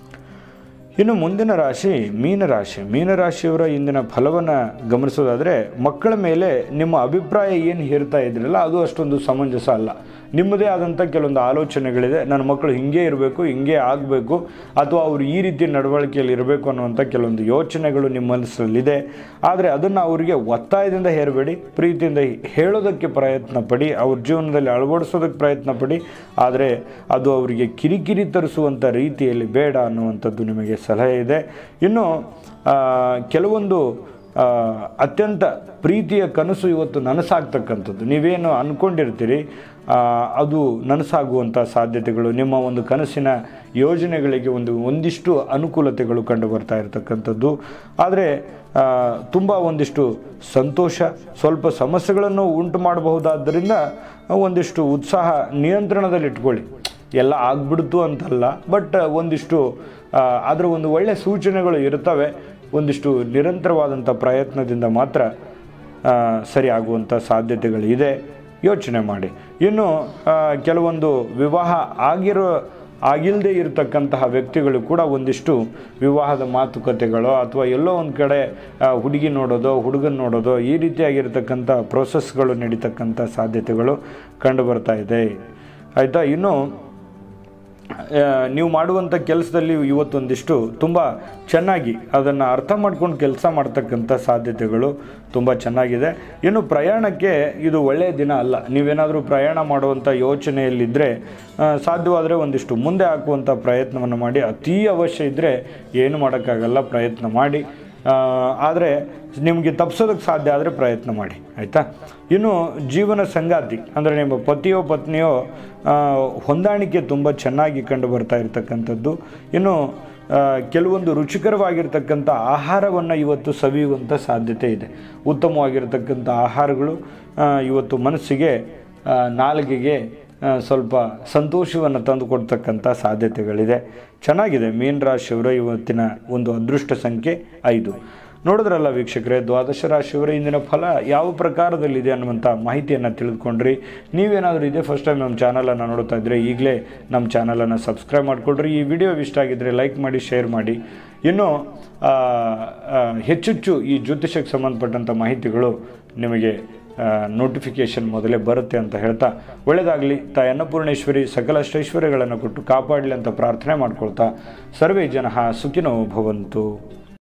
ಇನ್ನು ಮುಂದಿನ ರಾಶಿ ಮೀನರಾಶಿಯವರ ಇಂದಿನ ಫಲವನ್ನು ಗಮನಿಸೋದಾದರೆ, ಮಕ್ಕಳ ಮೇಲೆ ನಿಮ್ಮ ಅಭಿಪ್ರಾಯ ಏನು ಹೇರ್ತಾ ಇದ್ರಲ್ಲ ಅದು ಅಷ್ಟೊಂದು ಸಮಂಜಸ ಅಲ್ಲ. ನಿಮ್ಮದೇ ಆದಂಥ ಕೆಲವೊಂದು ಆಲೋಚನೆಗಳಿದೆ. ನನ್ನ ಮಕ್ಕಳು ಹಿಂಗೆ ಇರಬೇಕು, ಹಿಂಗೆ ಆಗಬೇಕು, ಅಥವಾ ಅವರು ಈ ರೀತಿ ನಡವಳಿಕೆಯಲ್ಲಿ ಇರಬೇಕು ಅನ್ನುವಂಥ ಕೆಲವೊಂದು ಯೋಚನೆಗಳು ನಿಮ್ಮ ಮನಸ್ಸಲ್ಲಿದೆ. ಆದರೆ ಅದನ್ನು ಅವರಿಗೆ ಒತ್ತಾಯದಿಂದ ಹೇರಬೇಡಿ, ಪ್ರೀತಿಯಿಂದ ಹೇಳೋದಕ್ಕೆ ಪ್ರಯತ್ನ ಪಡಿ, ಅವ್ರ ಜೀವನದಲ್ಲಿ ಅಳವಡಿಸೋದಕ್ಕೆ ಪ್ರಯತ್ನ ಪಡಿ. ಆದರೆ ಅದು ಅವರಿಗೆ ಕಿರಿಕಿರಿ ತರಿಸುವಂಥ ರೀತಿಯಲ್ಲಿ ಬೇಡ ಅನ್ನುವಂಥದ್ದು ನಿಮಗೆ ಸಲಹೆ ಇದೆ. ಇನ್ನು ಕೆಲವೊಂದು ಅತ್ಯಂತ ಪ್ರೀತಿಯ ಕನಸು ಇವತ್ತು ನನಸಾಗ್ತಕ್ಕಂಥದ್ದು. ನೀವೇನು ಅಂದ್ಕೊಂಡಿರ್ತೀರಿ ಅದು ನನಸಾಗುವಂಥ ಸಾಧ್ಯತೆಗಳು, ನಿಮ್ಮ ಒಂದು ಕನಸಿನ ಯೋಜನೆಗಳಿಗೆ ಒಂದಿಷ್ಟು ಅನುಕೂಲತೆಗಳು ಕಂಡು ಬರ್ತಾ ಇರತಕ್ಕಂಥದ್ದು. ಆದರೆ ತುಂಬ ಒಂದಿಷ್ಟು ಸಂತೋಷ, ಸ್ವಲ್ಪ ಸಮಸ್ಯೆಗಳನ್ನು ಉಂಟು ಮಾಡಬಹುದಾದ್ದರಿಂದ ಒಂದಿಷ್ಟು ಉತ್ಸಾಹ ನಿಯಂತ್ರಣದಲ್ಲಿ ಇಟ್ಕೊಳ್ಳಿ. ಎಲ್ಲ ಆಗ್ಬಿಡ್ತು ಅಂತಲ್ಲ, ಬಟ್ ಒಂದಿಷ್ಟು ಅದರ ಒಂದು ಒಳ್ಳೆಯ ಸೂಚನೆಗಳು ಇರ್ತವೆ. ಒಂದಿಷ್ಟು ನಿರಂತರವಾದಂಥ ಪ್ರಯತ್ನದಿಂದ ಮಾತ್ರ ಸರಿ ಆಗುವಂಥ ಸಾಧ್ಯತೆಗಳಿದೆ, ಯೋಚನೆ ಮಾಡಿ. ಇನ್ನು ಕೆಲವೊಂದು ವಿವಾಹ ಆಗಿಲ್ಲದೆ ಇರತಕ್ಕಂತಹ ವ್ಯಕ್ತಿಗಳು ಕೂಡ ಒಂದಿಷ್ಟು ವಿವಾಹದ ಮಾತುಕತೆಗಳು ಅಥವಾ ಎಲ್ಲೋ ಒಂದು ಕಡೆ ಹುಡುಗಿ ನೋಡೋದು, ಹುಡುಗನ ನೋಡೋದು, ಈ ರೀತಿಯಾಗಿರ್ತಕ್ಕಂಥ ಪ್ರೋಸೆಸ್ಗಳು ನಡೀತಕ್ಕಂಥ ಸಾಧ್ಯತೆಗಳು ಕಂಡು ಬರ್ತಾ ಇದೆ. ಆಯಿತಾ? ಇನ್ನು ನೀವು ಮಾಡುವಂಥ ಕೆಲಸದಲ್ಲಿ ಇವತ್ತೊಂದಿಷ್ಟು ತುಂಬ ಚೆನ್ನಾಗಿ ಅದನ್ನು ಅರ್ಥ ಮಾಡ್ಕೊಂಡು ಕೆಲಸ ಮಾಡ್ತಕ್ಕಂಥ ಸಾಧ್ಯತೆಗಳು ತುಂಬ ಚೆನ್ನಾಗಿದೆ. ಇನ್ನು ಪ್ರಯಾಣಕ್ಕೆ ಇದು ಒಳ್ಳೆಯ ದಿನ ಅಲ್ಲ. ನೀವೇನಾದರೂ ಪ್ರಯಾಣ ಮಾಡುವಂಥ ಯೋಚನೆಯಲ್ಲಿದ್ದರೆ ಸಾಧ್ಯವಾದರೆ ಒಂದಿಷ್ಟು ಮುಂದೆ ಹಾಕುವಂಥ ಪ್ರಯತ್ನವನ್ನು ಮಾಡಿ. ಅತೀ ಅವಶ್ಯ ಇದ್ದರೆ ಏನು ಮಾಡೋಕ್ಕಾಗಲ್ಲ, ಪ್ರಯತ್ನ ಮಾಡಿ. ಆದರೆ ನಿಮಗೆ ತಪ್ಪಿಸೋದಕ್ಕೆ ಸಾಧ್ಯ ಆದರೆ ಪ್ರಯತ್ನ ಮಾಡಿ, ಆಯಿತಾ? ಇನ್ನು ಜೀವನ ಸಂಗಾತಿ ಅಂದರೆ ನಿಮ್ಮ ಪತಿಯೋ ಪತ್ನಿಯೋ ಹೊಂದಾಣಿಕೆ ತುಂಬ ಚೆನ್ನಾಗಿ ಕಂಡು ಬರ್ತಾ ಇರತಕ್ಕಂಥದ್ದು. ಇನ್ನು ಕೆಲವೊಂದು ರುಚಿಕರವಾಗಿರ್ತಕ್ಕಂಥ ಆಹಾರವನ್ನು ಇವತ್ತು ಸವಿಯುವಂಥ ಸಾಧ್ಯತೆ ಇದೆ. ಉತ್ತಮವಾಗಿರ್ತಕ್ಕಂಥ ಆಹಾರಗಳು ಇವತ್ತು ಮನಸ್ಸಿಗೆ, ನಾಲಿಗೆಗೆ ಸ್ವಲ್ಪ ಸಂತೋಷವನ್ನು ತಂದು ಕೊಡ್ತಕ್ಕಂಥ ಸಾಧ್ಯತೆಗಳಿದೆ. ಚೆನ್ನಾಗಿದೆ. ಮೀನ ರಾಶಿಯವರ ಇವತ್ತಿನ ಒಂದು ಅದೃಷ್ಟ ಸಂಖ್ಯೆ 5. ನೋಡಿದ್ರಲ್ಲ ವೀಕ್ಷಕರೇ, ದ್ವಾದಶ ರಾಶಿಯವರ ಇಂದಿನ ಫಲ ಯಾವ ಪ್ರಕಾರದಲ್ಲಿದೆ ಅನ್ನುವಂಥ ಮಾಹಿತಿಯನ್ನು ತಿಳಿದುಕೊಂಡ್ರಿ. ನೀವೇನಾದರೂ ಇದೇ ಫಸ್ಟ್ ಟೈಮ್ ನಮ್ಮ ಚಾನಲನ್ನು ನೋಡ್ತಾ ಇದ್ದರೆ ಈಗಲೇ ನಮ್ಮ ಚಾನಲನ್ನು ಸಬ್ಸ್ಕ್ರೈಬ್ ಮಾಡಿಕೊಡ್ರಿ. ಈ ವಿಡಿಯೋ ಇಷ್ಟ ಆಗಿದ್ದರೆ ಲೈಕ್ ಮಾಡಿ, ಶೇರ್ ಮಾಡಿ. ಇನ್ನು ಹೆಚ್ಚೆಚ್ಚು ಈ ಜ್ಯೋತಿಷಕ್ಕೆ ಸಂಬಂಧಪಟ್ಟಂಥ ಮಾಹಿತಿಗಳು ನಿಮಗೆ ನೋಟಿಫಿಕೇಷನ್ ಮೊದಲೇ ಬರುತ್ತೆ ಅಂತ ಹೇಳ್ತಾ, ಒಳ್ಳೆಯದಾಗಲಿ. ತಾಯಿ ಅನ್ನಪೂರ್ಣೇಶ್ವರಿ ಸಕಲ ಐಶ್ವರ್ಯಗಳನ್ನು ಕೊಟ್ಟು ಕಾಪಾಡಲಿ ಅಂತ ಪ್ರಾರ್ಥನೆ ಮಾಡ್ಕೊಳ್ತಾ, ಸರ್ವೇ ಜನಃ ಸುಖಿನೋ ಭವಂತು.